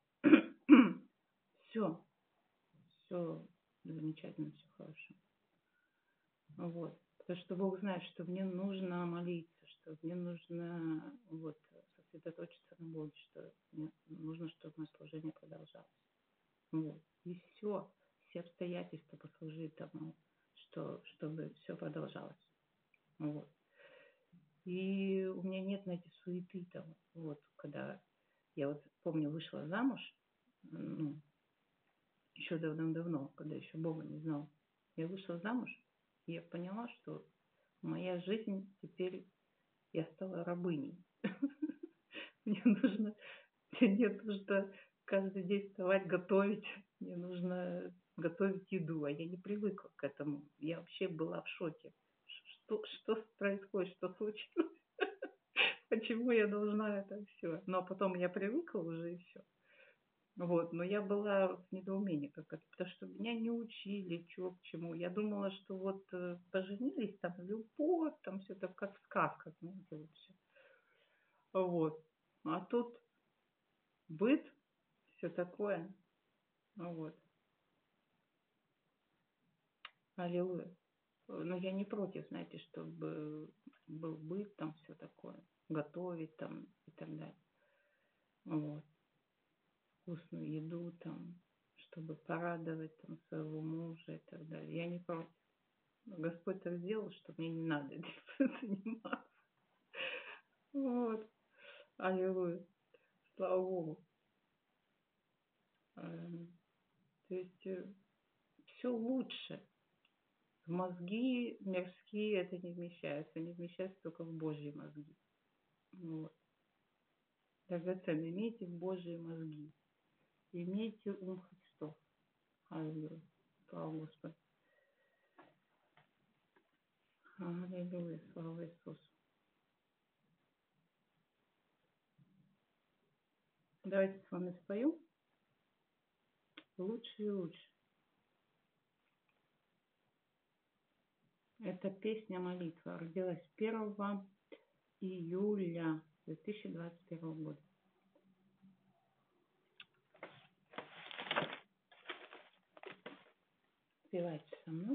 все, все замечательно, все хорошо. Вот, потому что Бог знает, что мне нужно молиться, что мне нужно вот сосредоточиться на Боге, что мне нужно, чтобы мое служение продолжалось. Вот, и все, все обстоятельства послужили тому, что, чтобы все продолжалось. Вот. И у меня нет, знаете, суеты там, вот, когда я вот помню, вышла замуж, ну, еще давным-давно, когда еще Бога не знала. Я вышла замуж, и я поняла, что моя жизнь теперь, я стала рабыней. Мне нужно, мне нужно каждый день вставать, готовить. Мне нужно готовить еду, а я не привыкла к этому. Я вообще была в шоке. Что, что происходит, что случилось? Почему я должна это все? Но потом я привыкла уже и все. Вот, но я была в недоумении, как это, потому что меня не учили, чего к чему. Я думала, что вот э, поженились, там любовь, там все так как в сказках, знаете, вот все. Вот. А тут быт, все такое. Вот. Аллилуйя. Но я не против, знаете, чтобы был быт, там все такое, готовить там и так далее. Вот. Вкусную еду там, чтобы порадовать там своего мужа и так далее. Я не против. Господь так сделал, что мне не надо этим заниматься. Вот. Аллилуйя. Слава Богу. То есть все лучше. В мозги мирские это не вмещается. Они вмещаются только в Божьи мозги. Вот. Драгоценно, имейте Божьи мозги. Имейте ум Христов. Аллилуйя. Слава Господу. Аллилуйя, слава Иисусу. Давайте с вами спою. Лучше и лучше. Эта песня молитва родилась первого июля две тысячи двадцать первого года. Спевайте со мной.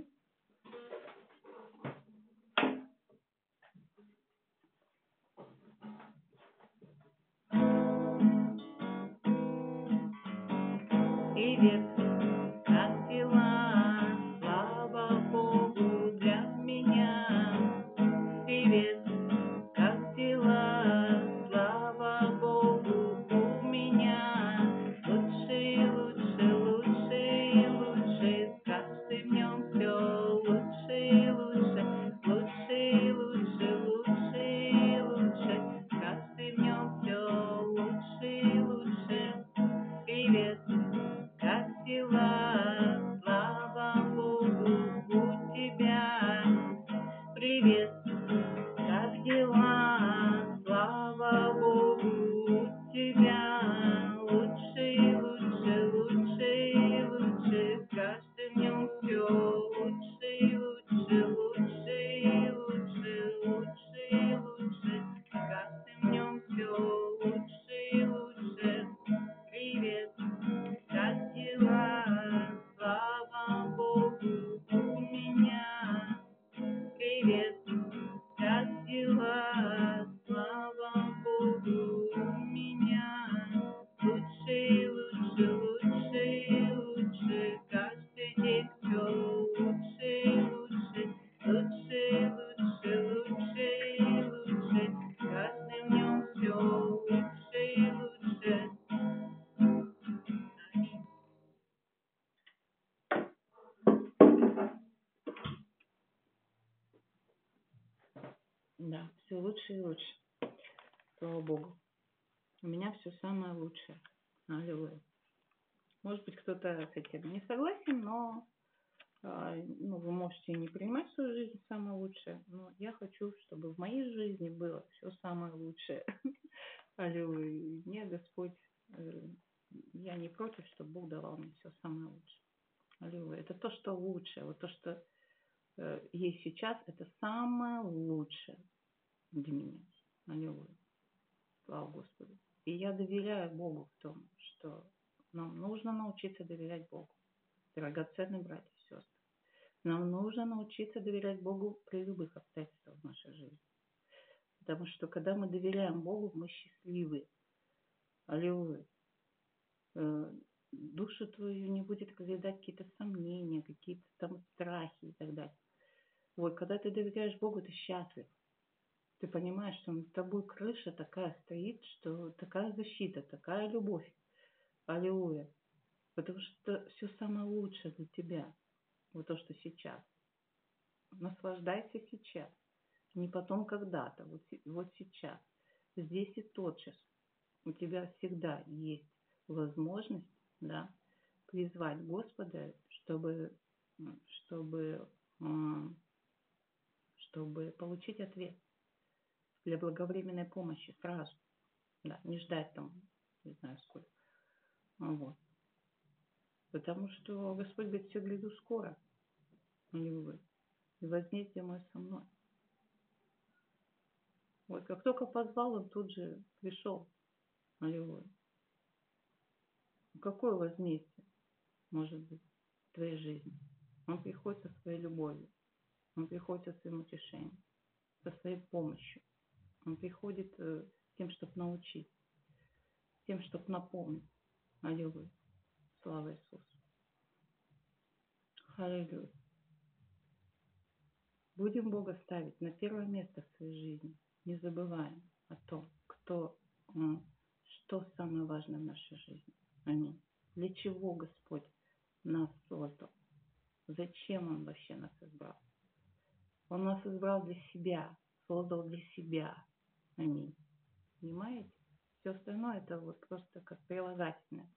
Привет, как дела? Слава Богу для меня. Привет, как дела? Слава Богу у меня. Лучше и лучше, лучше и лучше, с каждым днем все лучше и лучше, лучше и лучше, лучше и лучше, с каждым днем все лучше и лучше. Привет, как дела? Слава Богу у тебя. Привет, как дела? Слава Богу у тебя. Лучше и лучше, лучше и лучше, с каждым днем все лучше и лучше, лучше и лучше, лучше и лучше, с каждым днем все лучше и лучше. Привет, как дела? Слава Богу у меня. Привет, как дела? Слава Богу у меня. Лучше и лучше, лучше и лучше, каждый день все лучше и лучше, лучше и лучше, лучше и лучше, с каждым днем все лучше и лучше. Да, все лучше и лучше. Слава Богу. У меня все самое лучшее. Аллилуйя. Может быть, кто-то с этим не согласен, но ну, вы можете не принимать в свою жизнь самое лучшее. Но я хочу, чтобы в моей жизни было все самое лучшее. Аллилуйя. Мне Господь, я не против, чтобы Бог давал мне все самое лучшее. Аллилуйя. Это то, что лучшее. Вот то, что есть сейчас, это самое лучшее для меня. Аллилуйя. Слава Господу. И я доверяю Богу в том, что нам нужно научиться доверять Богу. Драгоценные братья и сестры. Нам нужно научиться доверять Богу при любых обстоятельствах в нашей жизни. Потому что когда мы доверяем Богу, мы счастливы. Аллилуйя. Душу твою не будет разъедать какие-то сомнения, какие-то там страхи и так далее. Вот, когда ты доверяешь Богу, ты счастлив. Ты понимаешь, что над тобой крыша такая стоит, что такая защита, такая любовь. Аллилуйя. Потому что все самое лучшее для тебя. Вот то, что сейчас. Наслаждайся сейчас. Не потом когда-то. Вот, вот сейчас. Здесь и тотчас. У тебя всегда есть возможность, да, призвать Господа, чтобы, чтобы, чтобы получить ответ. Для благовременной помощи сразу. Да, не ждать там, не знаю сколько. Вот. Потому что Господь говорит, все гляду скоро. И возмездие мое со мной. Вот, как только позвал, он тут же пришел. Аллилуйя. Какое возмездие может быть в твоей жизни? Он приходит со своей любовью. Он приходит со своим утешением, со своей помощью. Он приходит с тем, чтобы научить, с тем, чтобы напомнить. Аллилуйя. Слава Иисусу. Аллилуйя. Будем Бога ставить на первое место в своей жизни. Не забываем о том, кто, что самое важное в нашей жизни. Аминь. Для чего Господь нас создал? Зачем Он вообще нас избрал? Он нас избрал для себя, создал для себя. Аминь. Понимаете? Все остальное это вот просто как прилагательное.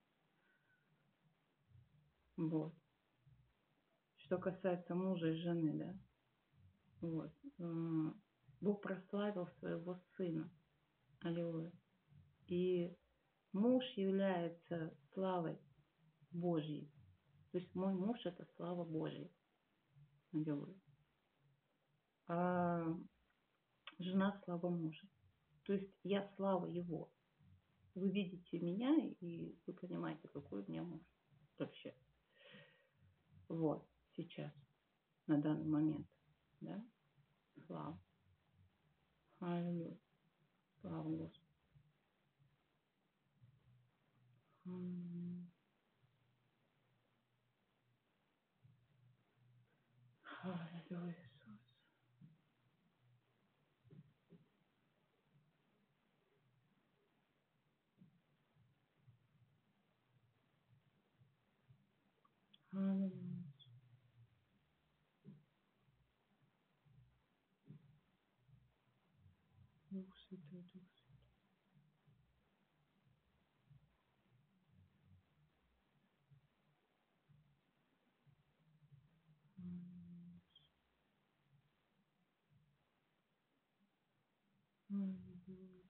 Вот. Что касается мужа и жены, да? Вот. Бог прославил своего Сына. Аллилуйя. И муж является славой Божьей. То есть мой муж – это слава Божья. Аллилуйя. А жена – слава мужа. То есть я слава его. Вы видите меня, и вы понимаете, какой у меня муж вообще. Вот, сейчас, на данный момент. Да? Слава. Аллилуйя. Слава Господу. Аллилуйя, Иисус. Аллилуйя. Дух Святой, Дух Святой. Аллилуйя.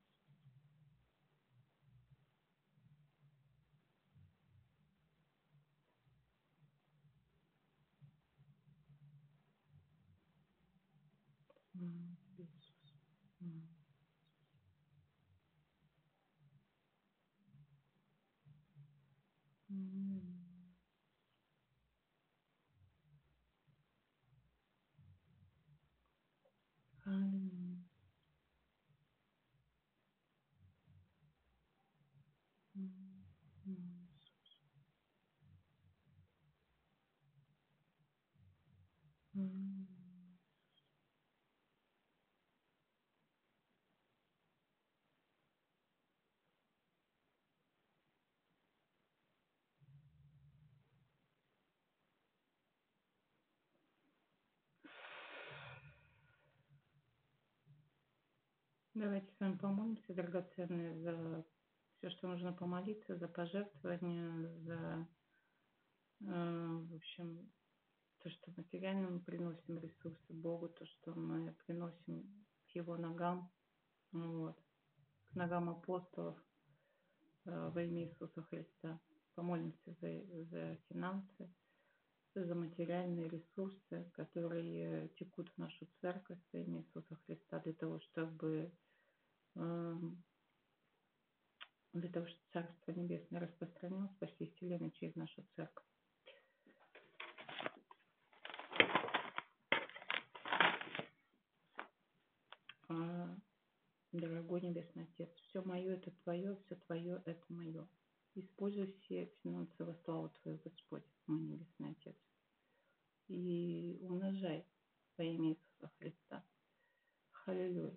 Иисус. Аллилуйя. Давайте с вами помолимся, драгоценные, за все, что нужно помолиться, за пожертвования, за, э, в общем, то, что материально мы приносим ресурсы Богу, то, что мы приносим к Его ногам, вот, к ногам апостолов э, во имя Иисуса Христа. Помолимся за, за финансы, за материальные ресурсы, которые текут в нашу церковь во имя Иисуса Христа, для того, чтобы для того, чтобы Царство Небесное распространилось по всей Вселенной через нашу церковь. Дорогой Небесный Отец, все мое – это Твое, все Твое – это мое. Используй все финансы во славу Твою, Господь, мой Небесный Отец. И умножай во имя Иисуса Христа. Аллилуйя.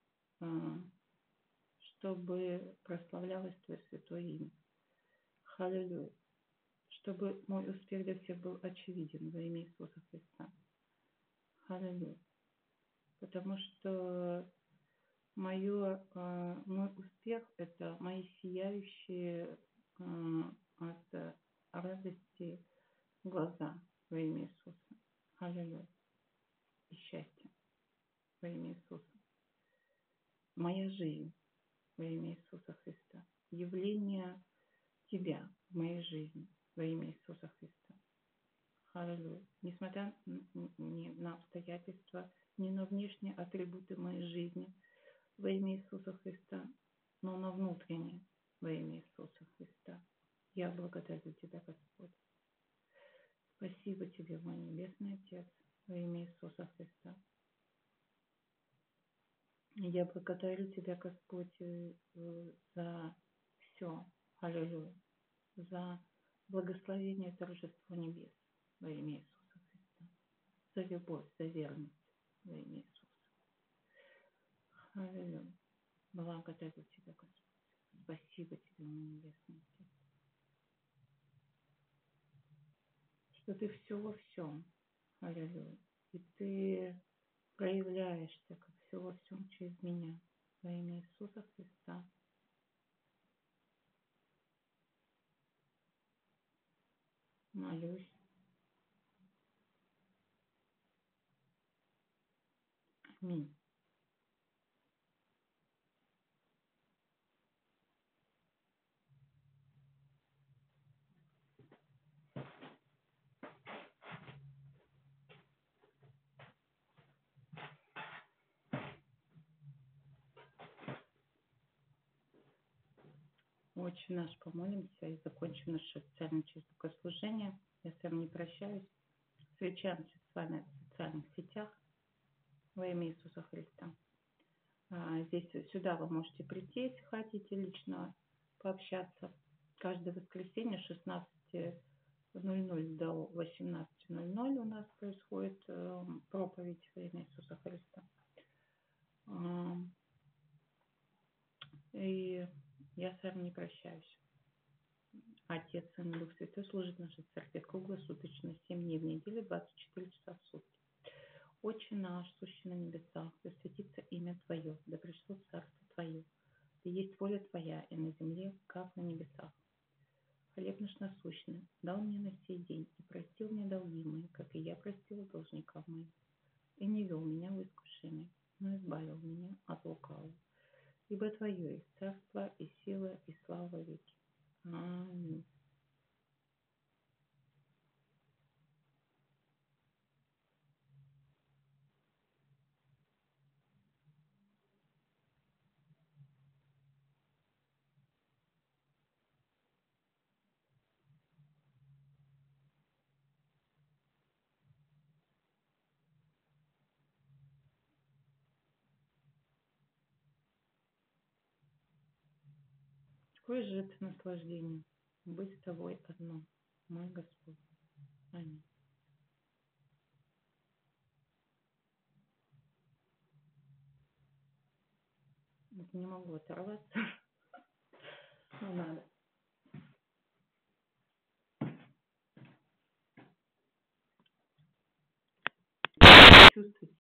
Чтобы прославлялось Твое святое имя. Аллилуйя. Чтобы мой успех для всех был очевиден во имя Иисуса Христа. Аллилуйя. Потому что мое, мой успех – это мои сияющие от радости глаза во имя Иисуса. Аллилуйя. И счастье во имя Иисуса. Моя жизнь во имя Иисуса Христа. Явление Тебя в моей жизни во имя Иисуса Христа. Аллилуйя. Несмотря ни на обстоятельства, ни на внешние атрибуты моей жизни во имя Иисуса Христа, но на внутреннее во имя Иисуса Христа. Я благодарю Тебя, Господь. Спасибо Тебе, мой Небесный Отец, во имя Иисуса Христа. Я благодарю Тебя, Господь, за все. Аллилуйя. За благословение торжества небес во имя Иисуса Христа. За любовь, за верность во имя Иисуса. Аллилуйя. Благодарю Тебя, Господь. Спасибо Тебе, мой Небесный Отец. Что Ты все во всем. Аллилуйя. И Ты проявляешься, как все во всем через меня. Во имя Иисуса Христа. Молюсь. Аминь. Отче наш, помолимся и закончим наше официальное через богослужение. Я с вами не прощаюсь. Встречаемся с вами в социальных сетях во имя Иисуса Христа. А, здесь сюда вы можете прийти, если хотите лично пообщаться. Каждое воскресенье с шестнадцати ноль ноль до восемнадцати ноль ноль у нас происходит э, проповедь во имя Иисуса Христа. А, и я с вами не прощаюсь. Отец, Сын и Дух Святой служит в нашей церкви круглосуточно, семь дней в неделю, двадцать четыре часа в сутки. Отче наш, сущий на небесах, да светится имя Твое, да пришло царство Твое, да есть воля Твоя и на земле, как на небесах. Хлеб наш насущный дал мне на сей день и простил мне долги мои, как и я простил должникам моим. И не вел меня в искушение, но избавил меня от лукавого. Ибо Твое есть царство и сила и слава веки. Аминь. Какое же это наслаждение быть с Тобой одно, мой Господь. Аминь. Не могу оторваться. Ну надо. Чувствуйте